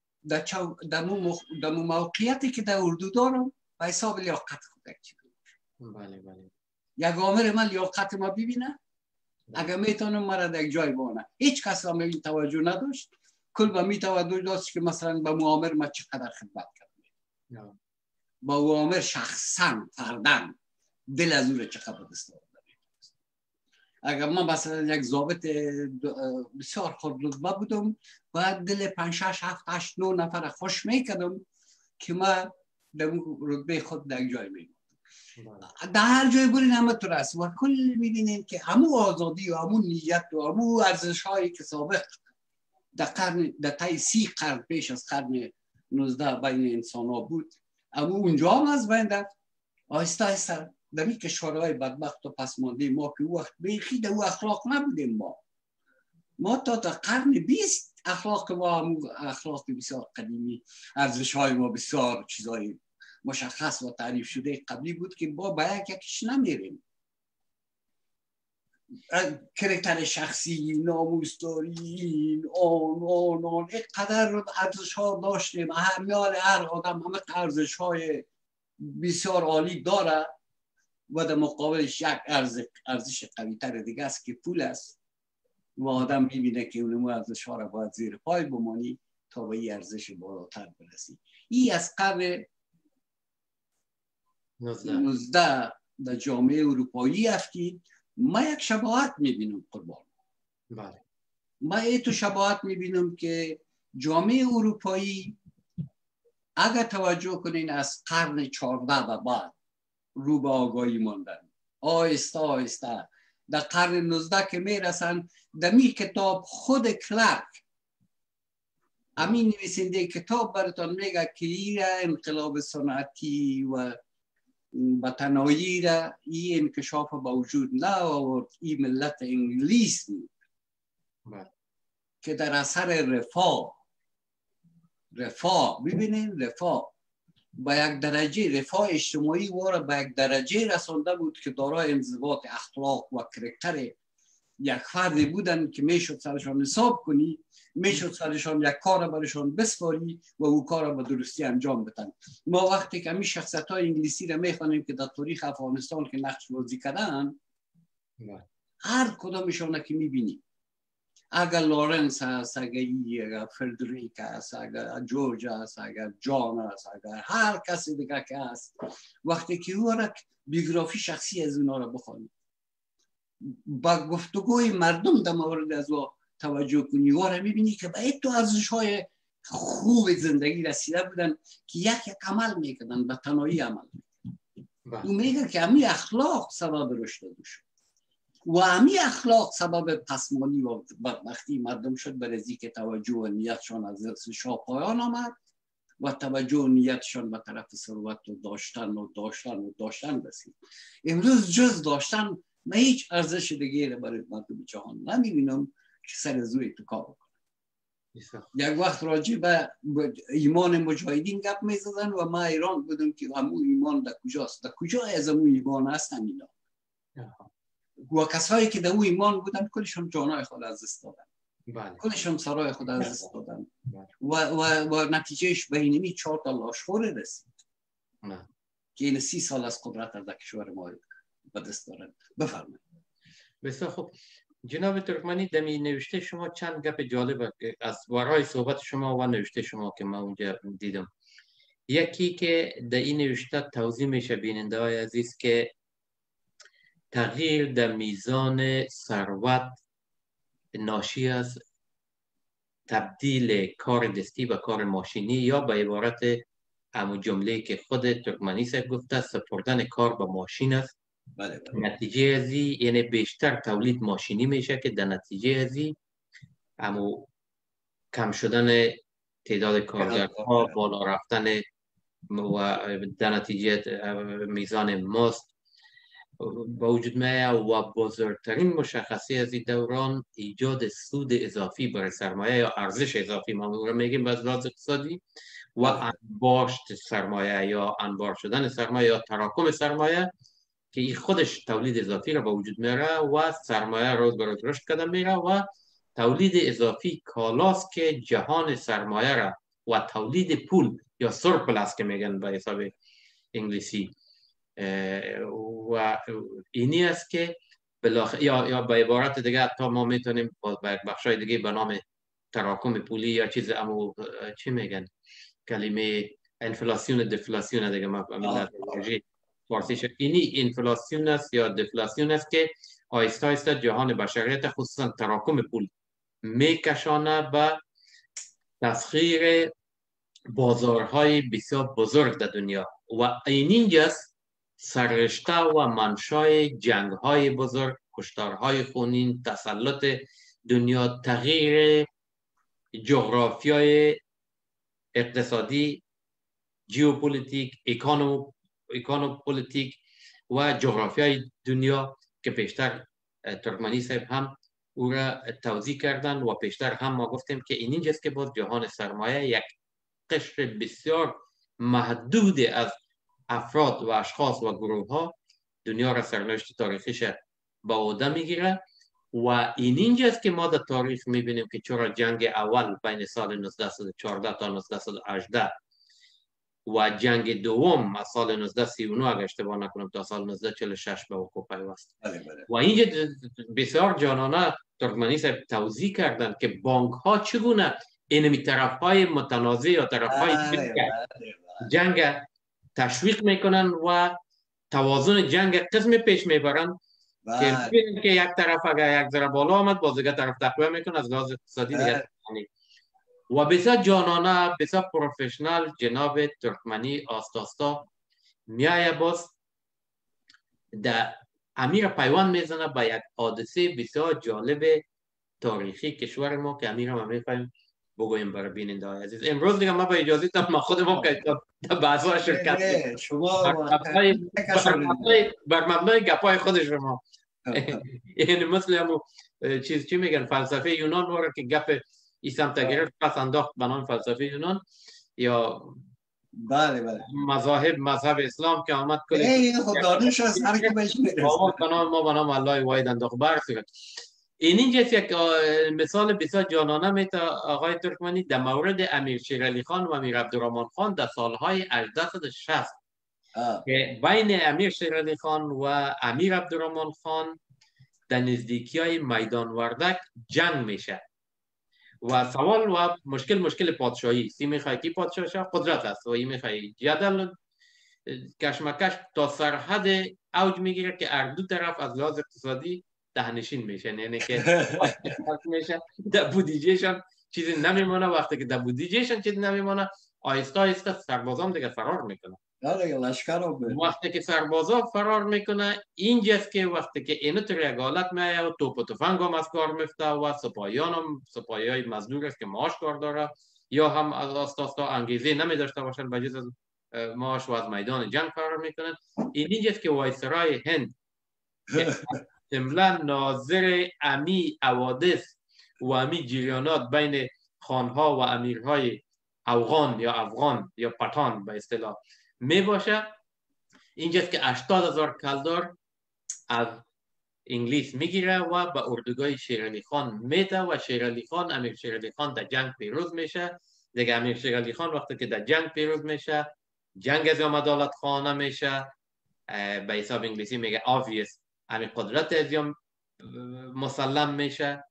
در موقعیتی که در اردو دارم به حساب لیاقت خود بله بله. یک آمر من لیاقت ما ببینه، اگر میتونم مرا در یک جای بانه. هیچ کس هم این توجه نداشت، کل با می توجه داشت که مثلا با معامر ما چقدر خدمت کردم، با معامر شخصا فردن دل از او چقدر دست آوردم. اگر من مثلا یک ضابط بسیار خود رتبه بودم باید دل 5 6 7 8 9 نفر خوش میکردم که من در رتبه خود در یک جای میموندم. در هر جای برین همه تو رست و کل میبینین که همون آزادی و همون نیت و همون ارزش هایی که سابق در طی 30 قرن پیش از قرن 19 بین انسان ها بود، اما اونجا هم از بین رفت. آهسته آهسته در این کشورهای بدبخت و پسمانده ما که وقت بیخی در او اخلاق نبودیم، ما تا قرن 20 اخلاق ما همون اخلاق بسیار قدیمی، ارزش های ما بسیار چیزای مشخص و تعریف شده قبلی بود که با یکیش نمیریم. کرکتر شخصی، ناموسداری، آن اینقدر ارزش ها داشتیم. همیال هر آدم همه ارزش های بسیار عالی داره و در مقابلش یک ارزش قوی تر دیگه است که پول است و آدم میبینه که اونمو ارزش ها را باید زیر پای بمانی تا به این ارزش بالاتر برسی. این از قرن 19 در جامعه اروپایی افتید. ما یک شباهت میبینم قربان. بله. ما ایتو شباهت میبینم که جامعه اروپایی اگر توجه کنین از قرن 14 و بعد رو به آگاهی ماندن، آهسته آهسته در قرن 19 که میرسن، دمی کتاب خود کلارک همین نویسنده کتاب براتون میگه که این انقلاب صنعتی و بطنایی را این انکشاف با وجود نه آورد، این ملت انگلیس بود که در اثر رفاه ببینین رفاه با یک درجه رفاه اجتماعی واره به یک درجه رسانده بود که دارای انضباط اخلاق و کرکتر یک فردی بودن که میشد سرشان حساب کنی، میشد سرشان یک کار برشان بسپاری و او کار به درستی انجام بدن. ما وقتی که همین شخصیت‌های انگلیسی را میخوانیم که در تاریخ افغانستان که نقش بازی کردن، هر کدامشان که میبینیم، اگر لارنس هست، اگر فردریک هست، اگر جورج هست، اگر جان هست، اگر هر کسی دیگه که هست، وقتی که او را بیوگرافی شخصی از اونا را بخوانیم، با گفتگوی مردم در مورد از او توجه کنی، و را میبینی که به تو ارزش‌های خوب زندگی رسیده بودن که یک عمل میکردن، به تنهایی عمل میکردن. او میگه که همین اخلاق سبب رشد شد و همین اخلاق سبب پسمانی و بدبختی مردم شد، برای که توجه و نیتشان از شاه پایان آمد و توجه و نیتشان به طرف ثروت و داشتن رسید. امروز جز داشتن من هیچ ارزش دیگه برای مردم جهان نمیبینم که سر زوی تو کار بکنم. یک وقت راجع به ایمان مجاهدین گپ میزدن و ما ایران بودم که همون ایمان در کجاست، در کجا از همون ایمان هستن اینا. و کسایی که در اون ایمان بودن کلشون جانای خود از دست دادن، کلشون سرای خود از دست دادن و نتیجهش به اینمی 4 تا لاشخور رسید که این 30 سال از قدرت در کشور ما به دست دارن. بفرمایید. بسیار خوب جناب ترکمنی، دمی نوشته شما چند گپ جالب از ورای صحبت شما و نوشته شما که ما اونجا دیدم. یکی که در این نوشته توضیح میشه بیننده های عزیز که تغییر در میزان ثروت ناشی از تبدیل کار دستی به کار ماشینی، یا به عبارت همون جمله که خود ترکمنی صاحب گفته سپردن کار به ماشین است. نتیجه ازی یعنی بیشتر تولید ماشینی میشه که در نتیجه ازی همون کم شدن تعداد کارگرها، بالا رفتن و در نتیجه میزان مزد با وجود میه و بزرگترین مشخصی از این دوران ایجاد سود اضافی برای سرمایه یا ارزش اضافی ما میگیم از لحاظ اقتصادی و انباشت سرمایه یا انبار شدن سرمایه یا تراکم سرمایه که این خودش تولید اضافی را به وجود میاره و سرمایه روز به روز رشد کردن میره و تولید اضافی کالاست که جهان سرمایه را و تولید پول یا سورپلس که میگن به حساب انگلیسی و اینی است که یا به عبارت دیگه حتی ما میتونیم با بخشای دیگه به نام تراکم پولی یا چیز امو چی میگن کلمه انفلاسیون دفلاسیون دیگه ما فارسیش اینی انفلاسیون است یا دفلاسیون است که آیسته آیسته جهان بشریت خصوصا تراکم پول میکشانه به تسخیر بازارهای بسیار بزرگ در دنیا و اینجاست سررشته و منشای جنگ‌های بزرگ، کشتارهای خونین، تسلط دنیا، تغییر جغرافیای اقتصادی، جیوپولیتیک، اکونوپولیتیک و جغرافیای دنیا که پیشتر ترکمنی صاحب هم او را توضیح کردن و پیشتر هم ما گفتیم که اینجاست که باز جهان سرمایه یک قشر بسیار محدود از افراد و اشخاص و گروه ها دنیا را سرنوشت تاریخیش با عهده میگیره و اینجاست که ما در تاریخ میبینیم که چرا جنگ اول بین سال 1914 تا 1918 و جنگ دوم از سال 1939 اگر اشتباه نکنم تا سال 1946 به وقوع پیوست. و اینجا بسیار جانانه ترکمنی صاحب توضیح کردن که بانک ها چگونه اینمی طرف های متنازع یا طرف های جنگ تشویق میکنن و توازن جنگ قسم پیش میبرن که یک طرف اگر یک ذره بالا آمد باز دیگه طرف تقویه میکنه از لحاظ اقتصادی دیگه و بسیار جانانه بسیار پروفشنال جناب ترکمنی آستاستا میایه باز در امیر پیوند میزنه با یک حادثه بسیار جالب تاریخی کشور ما که امیر هم میخوایم بگویم برای بیننده های عزیز. امروز دیگه ما با اجازه ما خودمون که در بحث‌ها شرکت بر مبنای گپای خود شما یعنی مثل همون چیز چی میگن فلسفه یونان واره که گپ ایسم تگرفت پس انداخت به نام فلسفه یونان یا بله مذهب اسلام که آمد کلی خدانش از هر که بهش میرسه ما به نام الله واحد انداخت برسید. اینجاست یک مثال بسیار جانانه میت آقای ترکمنی در مورد امیر شیر علی خان و امیر عبدالرحمن خان در سالهای 1860 که بین امیر شیر علی خان و امیر عبدالرحمن خان در نزدیکی های میدان وردک جنگ میشه و سوال و مشکل پادشاهی سی میخوای کی پادشاه شه قدرت است و این میخوای جدل کشمکش تا سرحد اوج میگیره که هر دو طرف از لحاظ اقتصادی دهنشین میشن، یعنی که میشه در بودجهشان چیزی نمیمونه. وقتی که در بودجهشان چیزی نمیمونه آهسته آهسته سربازان دیگه فرار میکنه. وقتی که سربازا فرار میکنه اینجاست که وقتی که اینو تو رگالت میایه و توپ و تفنگ هم از کار میفته و سپاهیان هم سپاهی های مزدور است که معاش کار داره یا هم از آستاستا انگیزه نمیداشته باشن بجز از معاش و از میدان جنگ فرار میکنن. اینجاست که وایسرای هند املا ناظر امی حوادث و امی جریانات بین خانها و امیرهای افغان یا پتان به اصطلاح می باشه. اینجاست که 80,000 کلدار از انگلیس میگیره و به اردوگاه شیر علی خان میده و شیر علی خان امیر شیر علی خان در جنگ پیروز میشه. دیگه امیر شیر علی خان وقتی که در جنگ پیروز میشه جنگ از عدالت خانه میشه، به حساب انگلیسی میگه obvious، همین قدرت ازیام مسلم میشه.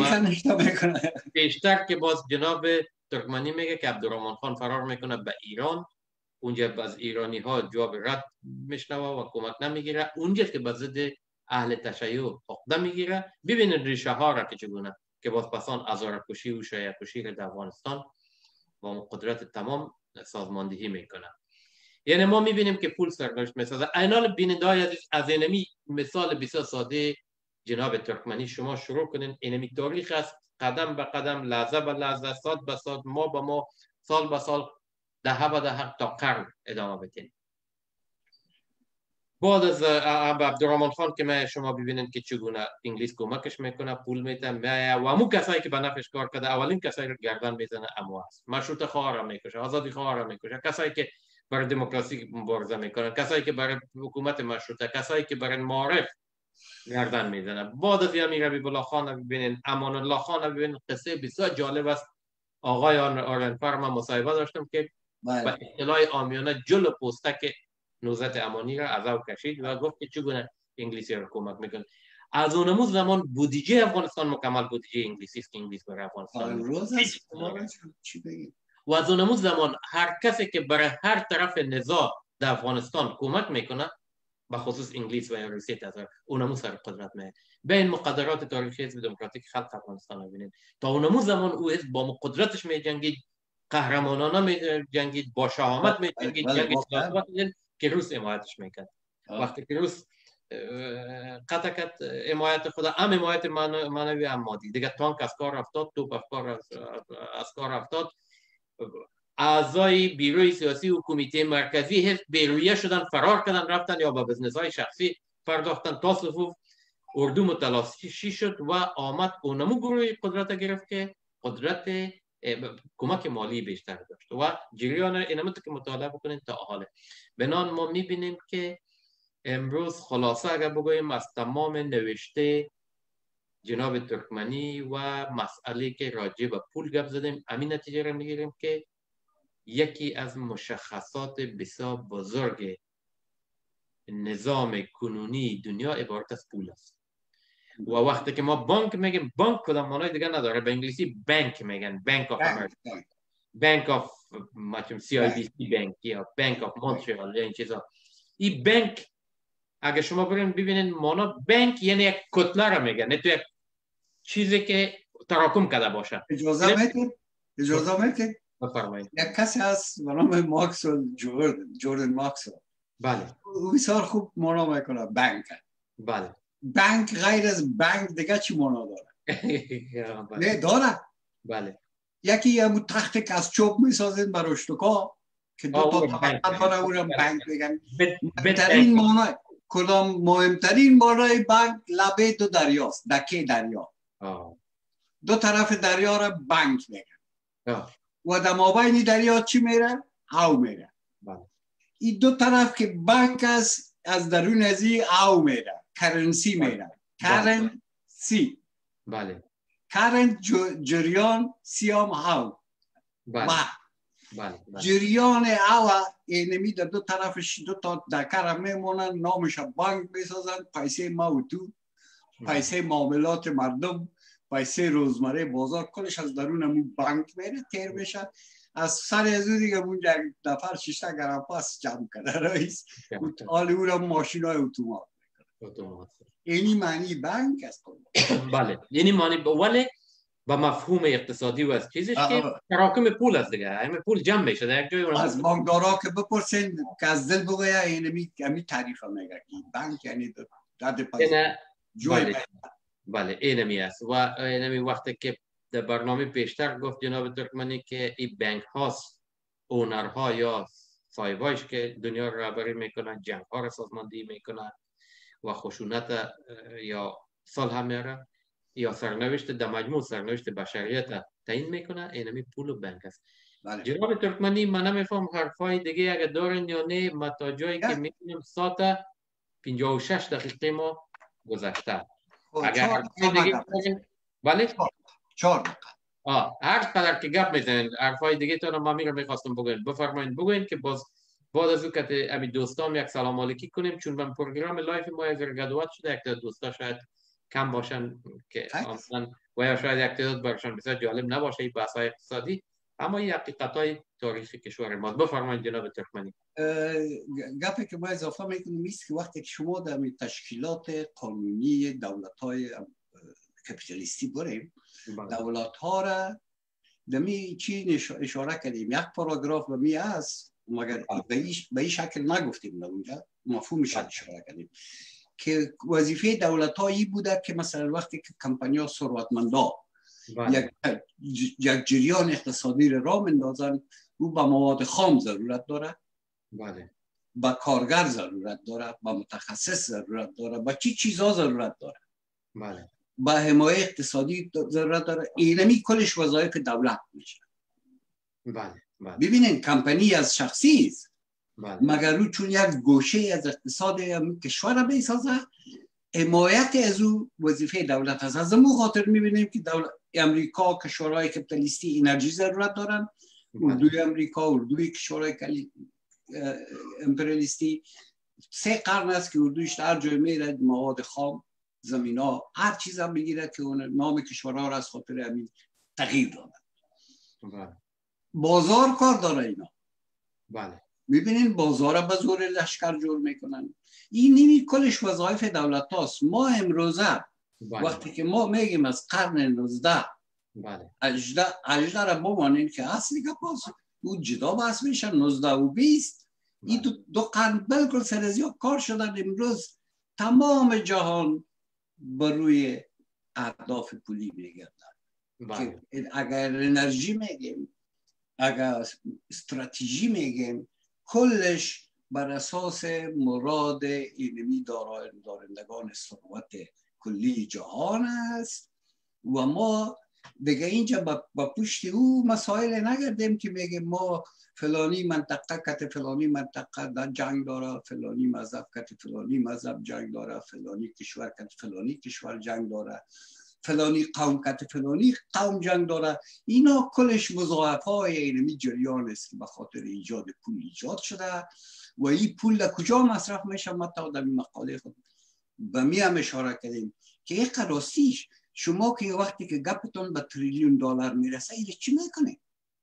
بیشتر که باز جناب ترکمنی میگه که عبدالرحمن خان فرار میکنه به ایران، اونجا از ایرانی ها جواب رد میشنوه و کمک نمیگیره، اونجا که به ضد اهل تشیع عقده میگیره. ببینید ریشه ها را که چگونه که باز پسان هزارکشی و شیعه‌کشی در افغانستان با قدرت تمام سازماندهی میکنه. یعنی ما میبینیم که پول سرنوشت میسازه. اینال بینندای از اینمی مثال بسیار ساده جناب ترکمنی شما شروع کنین، اینمی تاریخ است، قدم به قدم، لحظه به لحظه، ساعت به ساعت، ماه به ماه، سال به سال، دهه به دهه تا قرن ادامه بدین. بعد از عبدالرحمن خان که شما ببینید که چگونه انگلیس کمکش میکنه، پول میده و همون کسایی که به نفعش کار کرده اولین کسایی رو گردن میزنه امو است. مشروطه خواه را میکشه، آزادی خواه را میکشه، کسایی که برای دموکراسی مبارزه میکنن، کسایی که برای حکومت مشروطه، کسایی که برای معارف گردن میزنه. بعد از امیر حبیب الله خان ببینید، امان الله خان ببینید، قصه بسیار جالب است. آقای آرنفر من مصاحبه داشتم که با اطلاع عامیانه جلو پوستک نوزت امانی را از او کشید و گفت که چگونه انگلیسی را کمک میکنه. از اونمو زمان بودجه افغانستان مکمل بودجه انگلیسی است که انگلیس برای افغانستان و از اونمو زمان هر کسی که برای هر طرف نزاع در افغانستان کمک میکنه به خصوص انگلیس و روسیه تظاهر اونمو سر قدرت میه. به این مقدرات تاریخی حزب دموکراتیک خلق افغانستان رو ببینید. تا اونمو زمان او حزب با قدرتش میجنگید، قهرمانانه میجنگید، با شهامت میجنگید، جنگ که روس حمایتش میکرد. وقتی که روس قطع کرد حمایت خود، هم حمایت معنوی هم مادی دیگه، تانک از کار افتاد، توپ از کار افتاد، اعضای بیروی سیاسی و کمیته مرکزی حزب بیرویه شدن، فرار کردن، رفتن یا با بزنس های شخصی پرداختن تا صفوف اردو متلاشی شد و آمد اونمو گروه قدرت گرفت که قدرت کمک مالی بیشتر داشت و جریان اینمو که مطالعه بکنید تا حاله. بنان ما میبینیم که امروز خلاصه اگر بگوییم از تمام نوشته جناب ترکمنی و مسئله که راجع به پول گپ زدیم، همین نتیجه را میگیریم که یکی از مشخصات بسیار بزرگ نظام کنونی دنیا عبارت از پول است. و وقتی که ما بانک میگیم، بانک کدام معنای دیگه نداره، به انگلیسی بانک میگن، بانک آف امریکا، بانک آف CIBC بانک یا بانک آف مونترال یا این چیزا. این بانک اگه شما برین ببینید مانا بانک یعنی یک کتله را میگن، نه تو یک چیزی که تراکم کرده باشه. اجازه میتید بفرمایید. یک کسی هست به نام ماکسول جوردن ماکسول. بله. او بسیار خوب معنا میکنه بانک. بله. بانک غیر از بانک دیگه چی معنا داره؟ نه داره. بله. یکی هم تخت که از چوب میسازید برای اشتکا که دو تا طبقه داره، اونم بانک میگن. مهمترین معنی کدام مهمترین معنی بانک لبه دو دریاست، دکه دریا. دو طرف دریا را بانک میگن. و در مابین دریا چی میره؟ آو میره. این دو طرف که بانک است از درون ازی آو میره، کرنسی میره. کرنسی بله. کرنت جریان سیام هاو. بله. بله. جریان او اینمی در دو طرفش دو تا دکر میمونن، نامش بانک میسازن، پیسه ما و تو، پیسه معاملات مردم، پیسه روزمره بازار، کلش از درون همون بانک میره تیر میشه. از سر از اون دیگه اونجا نفر ششتا گرم پاس جمع کرده رئیس حال او را ماشین های اتومات اینی معنی بانک است. بله اینی معنی، ولی با مفهوم اقتصادی و از چیزش که تراکم پول است دیگه، همه پول جمع میشه در یک جای. از بانکدارا که بپرسین که از دل بگویا اینمی تعریف میگه که بانک یعنی داده پیسه جوی پیسه. بله اینمی است. و اینمی وقتی که در برنامه پیشتر گفت جناب ترکمنی که این بانک هاست اونرها یا صاحبایش که دنیا رو رهبری میکنن، جنگ ها رو سازماندهی میکنن و خشونت یا صلح میاره یا سرنوشت در مجموع سرنوشت بشریت تعیین میکنه، اینمی پول و بانک است. جناب ترکمنی من نمیفهم حرفای دیگه اگه دارن یا نه، ما تا جایی که میبینیم ساعت 56 دقیقه ما گذشته. اگر حرفای دیگه بله 4 دقیقه هر قدر که گپ میزنید حرفای دیگه تا ما میخواستم بگوین بفرمایید بگوین که باز بعد از اون که امی دوستام یک سلام علیکی کنیم، چون من پروگرام لایف ما از گدوات شده، یک تا دوستا شاید کم باشن که اصلا و یا شاید یک تعداد برشان بسیار جالب نباشه این بحث‌های اقتصادی، اما این حقیقت‌های تاریخی کشور ما. بفرمایید جناب ترکمنی. گپی که ما اضافه میکنیم است که وقتی که شما در تشکیلات قانونی دولت‌های کپیتالیستی بریم، دولت‌ها را دمی چی اشاره کردیم، یک پاراگراف به می است مگر به این شکل نگفتیم در اونجا، مفهومش اشاره کردیم که وظیفه دولت‌هایی بوده که مثلا وقتی که کمپانی‌ها ثروتمندا یک جریان اقتصادی را مندازن، او به مواد خام ضرورت داره، بله، با کارگر ضرورت داره، با متخصص ضرورت داره، با چی چیزا ضرورت داره، بله، با حمایت اقتصادی ضرورت داره. اینمی کلش وظایف دولت میشه. بله، بله. ببینین کمپانی از شخصی است، بله، مگر او چون یک گوشه از اقتصاد کشور میسازه، حمایت از او وظیفه دولت است. از همون خاطر میبینیم که امریکا کشورهای کپیتالیستی انرژی ضرورت دارن، اردوی امریکا، اردوی کشورهای امپریالیستی 3 قرن است که اردویش هر جای میره مواد خام، زمین ها، هر چیز هم میگیره که اون نام کشورها را از خاطر همین تغییر دادن. بازار کار داره اینا. بله. میبینین بازار به زور لشکر جور میکنن. این نیمی کلش وظایف دولت هاست. ما امروزه وقتی که ما میگیم از قرن 19 18 را بمانین که اصلی که پاس او جدا بحث میشن 19 و 20 این دو قرن بلکل سرزیا کار شدن. امروز تمام جهان بر روی اهداف پولی میگردن که اگر انرژی میگیم، اگر استراتژی میگیم، کلش بر اساس مراد اینمی دارندگان ثروت کلی جهان است و ما دیگه اینجا با پشت او مسائل نگردیم که میگیم ما فلانی منطقه کت فلانی منطقه در جنگ داره، فلانی مذهب کت فلانی مذهب جنگ داره، فلانی کشور کت فلانی کشور جنگ داره، فلانی قوم کت فلانی قوم جنگ داره. اینا کلش مضاعفهای اینمی جریان است که به خاطر ایجاد پول ایجاد شده و این پول در کجا مصرف میشه. ما تا در مقاله خود به می هم اشاره کردیم که یک راستیش شما که وقتی که گپتون به $1 تریلیون میرسه ایره چی میکنه؟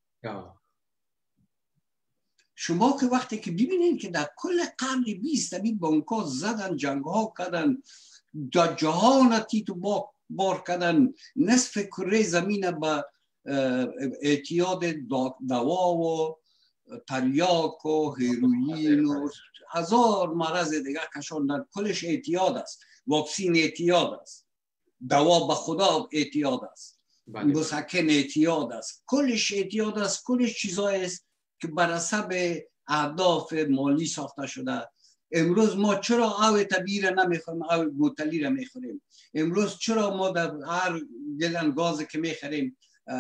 شما که وقتی که ببینید که در کل قرن 20 این بانک ها زدن، جنگ ها کردن، در جهان تیتو بار کردن، نصف کره زمین به اعتیاد دوا و تریاک و هیروئین و 1000 مرض دیگه کشاندن. کلش اعتیاد است. واکسین اعتیاد است، دوا به خدا اعتیاد است، مسکن اعتیاد است، کلش اعتیاد است. کلش چیزایی است که بر حسب اهداف مالی ساخته شده. امروز ما چرا او طبیعی را نمیخوریم، او بوتلی را میخوریم؟ امروز چرا ما در هر گلن گاز که میخوریم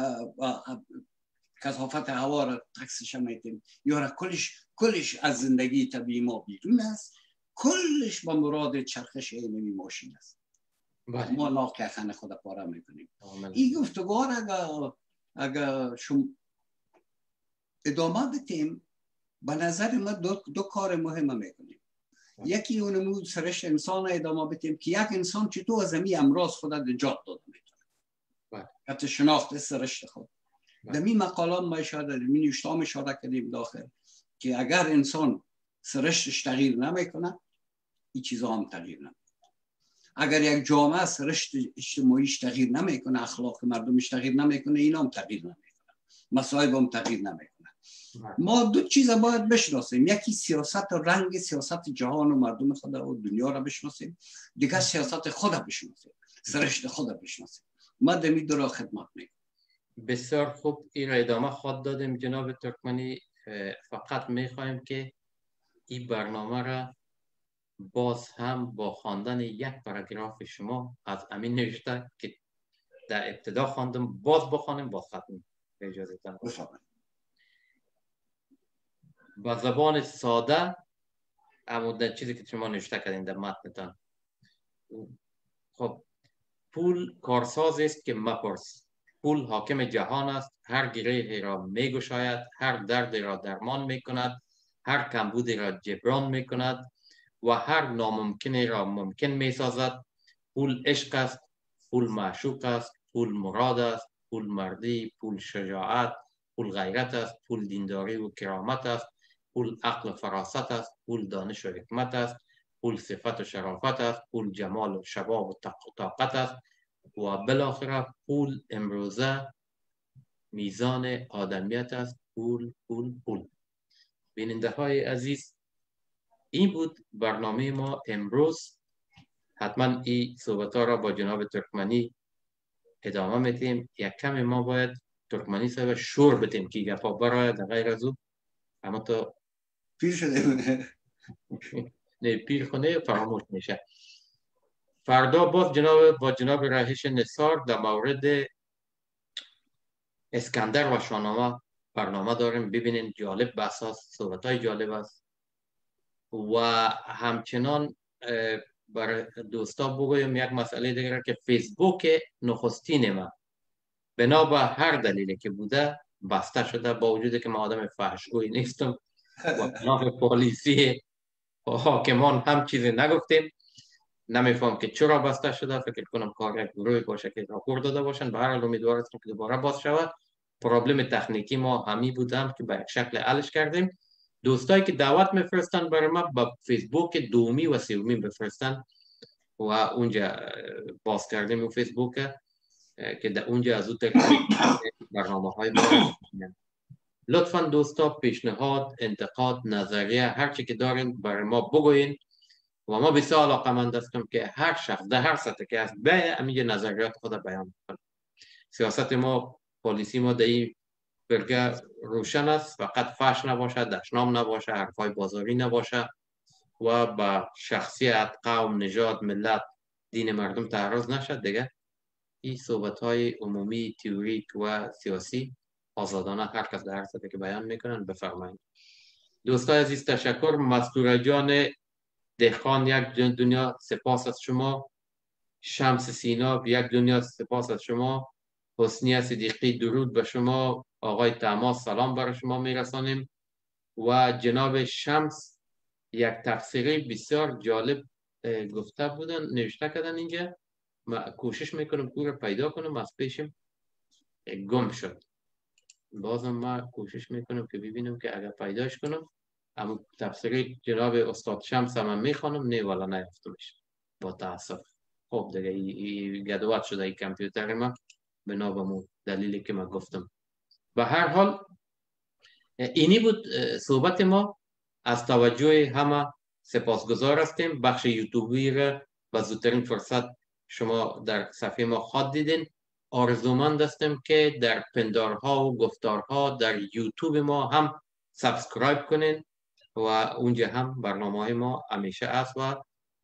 کثافت هوا را تکسش میتیم؟ یا کلش از زندگی طبیعی ما بیرون است. کلش با مراد چرخش اینمی ماشین است. ما لاقه خانه خود پاره میکنیم. این گفتگوها اگر شما ادامه بدیم به نظر ما دو کار مهم میکنیم. یکی اونمون سرشت انسان ادامه بدیم که یک انسان چطور از امی امراض خود نجات داده میتونه، حتی شناخت سرشت خود. در این مقاله ما اشاره داریم، این نوشته‌ام اشاره کردیم داخل که اگر انسان سرشتش تغییر نمیکنه این چیزا هم تغییر نمیکنه. اگر یک جامعه سرشت اجتماعیش تغییر نمیکنه، اخلاق مردمش تغییر نمیکنه، اینا هم تغییر نمیکنه، مصائب هم تغییر نمیکنه. ما دو چیز باید بشناسیم، یکی سیاست و رنگ سیاست جهان و مردم خود و دنیا را بشناسیم، دیگه سیاست خود بشناسیم، سرشت خود بشناسیم. ما دمی دو را خدمت میکنیم. بسیار خوب، این را ادامه خواهد دادیم جناب ترکمنی. فقط میخوایم که این برنامه را باز هم با خواندن یک پاراگراف شما از امین نوشته که در ابتدا خواندم باز بخوانیم، باز ختم اجازه تان. با زبان ساده امودن چیزی که شما نوشته کردین در متنتان. خب، پول کارساز است که مپرس، پول حاکم جهان است، هر گرهی را میگشاید، هر درد را درمان میکند، هر کمبودی را جبران میکند و هر ناممکنی را ممکن میسازد. پول عشق است، پول معشوق است، پول مراد است، پول مردی، پول شجاعت، پول غیرت است، پول دینداری و کرامت است، پول عقل و فراست است، پول دانش و حکمت است، پول صفت و شرافت است، پول جمال و شباب و طاقت است و بالاخره پول امروزه میزان آدمیت است. پول پول پول. بیننده های عزیز، این بود برنامه ما امروز. حتما این صحبت ها را با جناب ترکمنی ادامه میتیم. یک کمی ما باید ترکمنی صاحب شور بدیم که گپا براید، غیر از او اما تو پیر شده نه، پیر خونه فراموش میشه. فردا باز با جناب راهش نثار در مورد اسکندر و شاهنامه برنامه داریم. ببینین جالب، بحثاست، صحبت‌های جالب است. و همچنان برای دوستا بگویم یک مسئله دیگر که فیسبوک نخستین ما بنا به هر دلیلی که بوده بسته شده، با وجودی که من آدم فحشگویی نیستم و بنا پلیسی حاکمان هم چیزی نگفتیم. نمیفهم که چرا بسته شده، فکر کنم کار یک گروهی باشه که راپور داده باشن. به هر حال امیدوار هستم که دوباره باز شود. پرابلم تکنیکی ما همی بودم که به یک شکل حلش کردیم. دوستایی که دعوت میفرستن برای ما با فیسبوک دومی و سومی بفرستن و اونجا باز کردیم اون فیسبوک که در اونجا از اون برنامه های ما. لطفا دوستا پیشنهاد، انتقاد، نظریه، هر چی که دارین برای ما بگوین و ما بسیار علاقمند هستم که هر شخص در هر سطح که هست به همین نظریات خود بیان کنه. سیاست ما، پالیسی ما در این برگه روشن است، فقط فحش نباشه، دشنام نباشه، حرفای بازاری نباشه و با شخصیت، قوم، نژاد، ملت، دین مردم تعرض نشد. دیگه این صحبت های عمومی، تئوریک و سیاسی آزادانه هر کس در هر سطح که بیان میکنن بفرمایید. دوستای عزیز تشکر. مذکوره جان دهقان یک دنیا سپاس از شما. شمس سینا یک دنیا سپاس از شما. حسنی صدیقی درود به شما. آقای تماس سلام برای شما میرسانیم و جناب شمس یک تفسیری بسیار جالب گفته بودن، نوشته کردن اینجا. ما کوشش میکنم پور پیدا کنم، از پیشم گم شد. بازم ما کوشش میکنم که ببینم که اگر پیداش کنم. اما تفسیری جناب استاد شمس هم میخوانم، نه والا نیفتمش با تاسف. خب دیگه این گدوات شده این کامپیوتر ما بنا به دلیلی که من گفتم. به هر حال اینی بود صحبت ما. از توجه همه سپاسگزار هستیم. بخش یوتیوبی را و زودترین فرصت شما در صفحه ما خود دیدین. آرزومند هستیم که در پندارها و گفتارها در یوتیوب ما هم سابسکرایب کنین و اونجا هم برنامه ما همیشه است و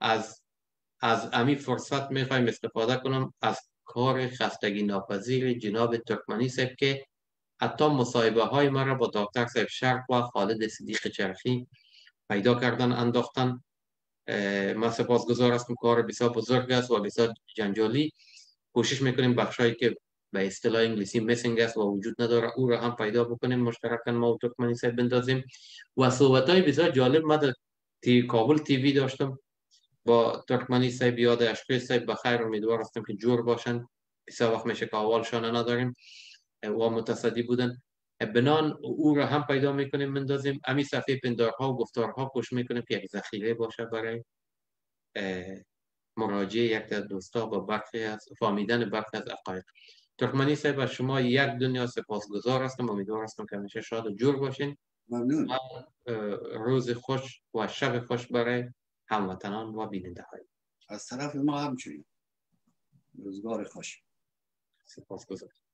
از امی فرصت میخوایم استفاده کنم از کار خستگی ناپذیر جناب ترکمنی صاحب که حتی مصاحبه های ما را با دکتر صاحب شرق و خالد صدیق چرخی پیدا کردن انداختن. من سپاسگزار هستم. کار بسیار بزرگ است و بسیار جنجالی. کوشش میکنیم بخشایی که به اصطلاح انگلیسی میسینگ است و وجود نداره او را هم پیدا بکنیم، مشترکاً ما و ترکمنی صاحب بندازیم. و صحبت‌های بسیار جالب من در کابل تیوی داشتم با ترکمنی صاحب، یاد اشقی صاحب بخیر، امیدوار هستم که جور باشن. بسیار وقت میشه که اولشان نداریم و متصدی بودن. بنان او را هم پیدا میکنیم مندازیم. امی صفحه پندارها و گفتارها کوشش میکنیم که یک ذخیره باشه برای مراجعه یک دوستا با برخی از فهمیدن برخی از عقاید. ترکمنی صاحب از شما یک دنیا سپاسگزار هستم. امیدوار هستم که همیشه شاد و جور باشین. ممنون. روز خوش و شب خوش برای هموطنان و بیننده های. از طرف ما همچنین روزگار خوش. سپاسگزار.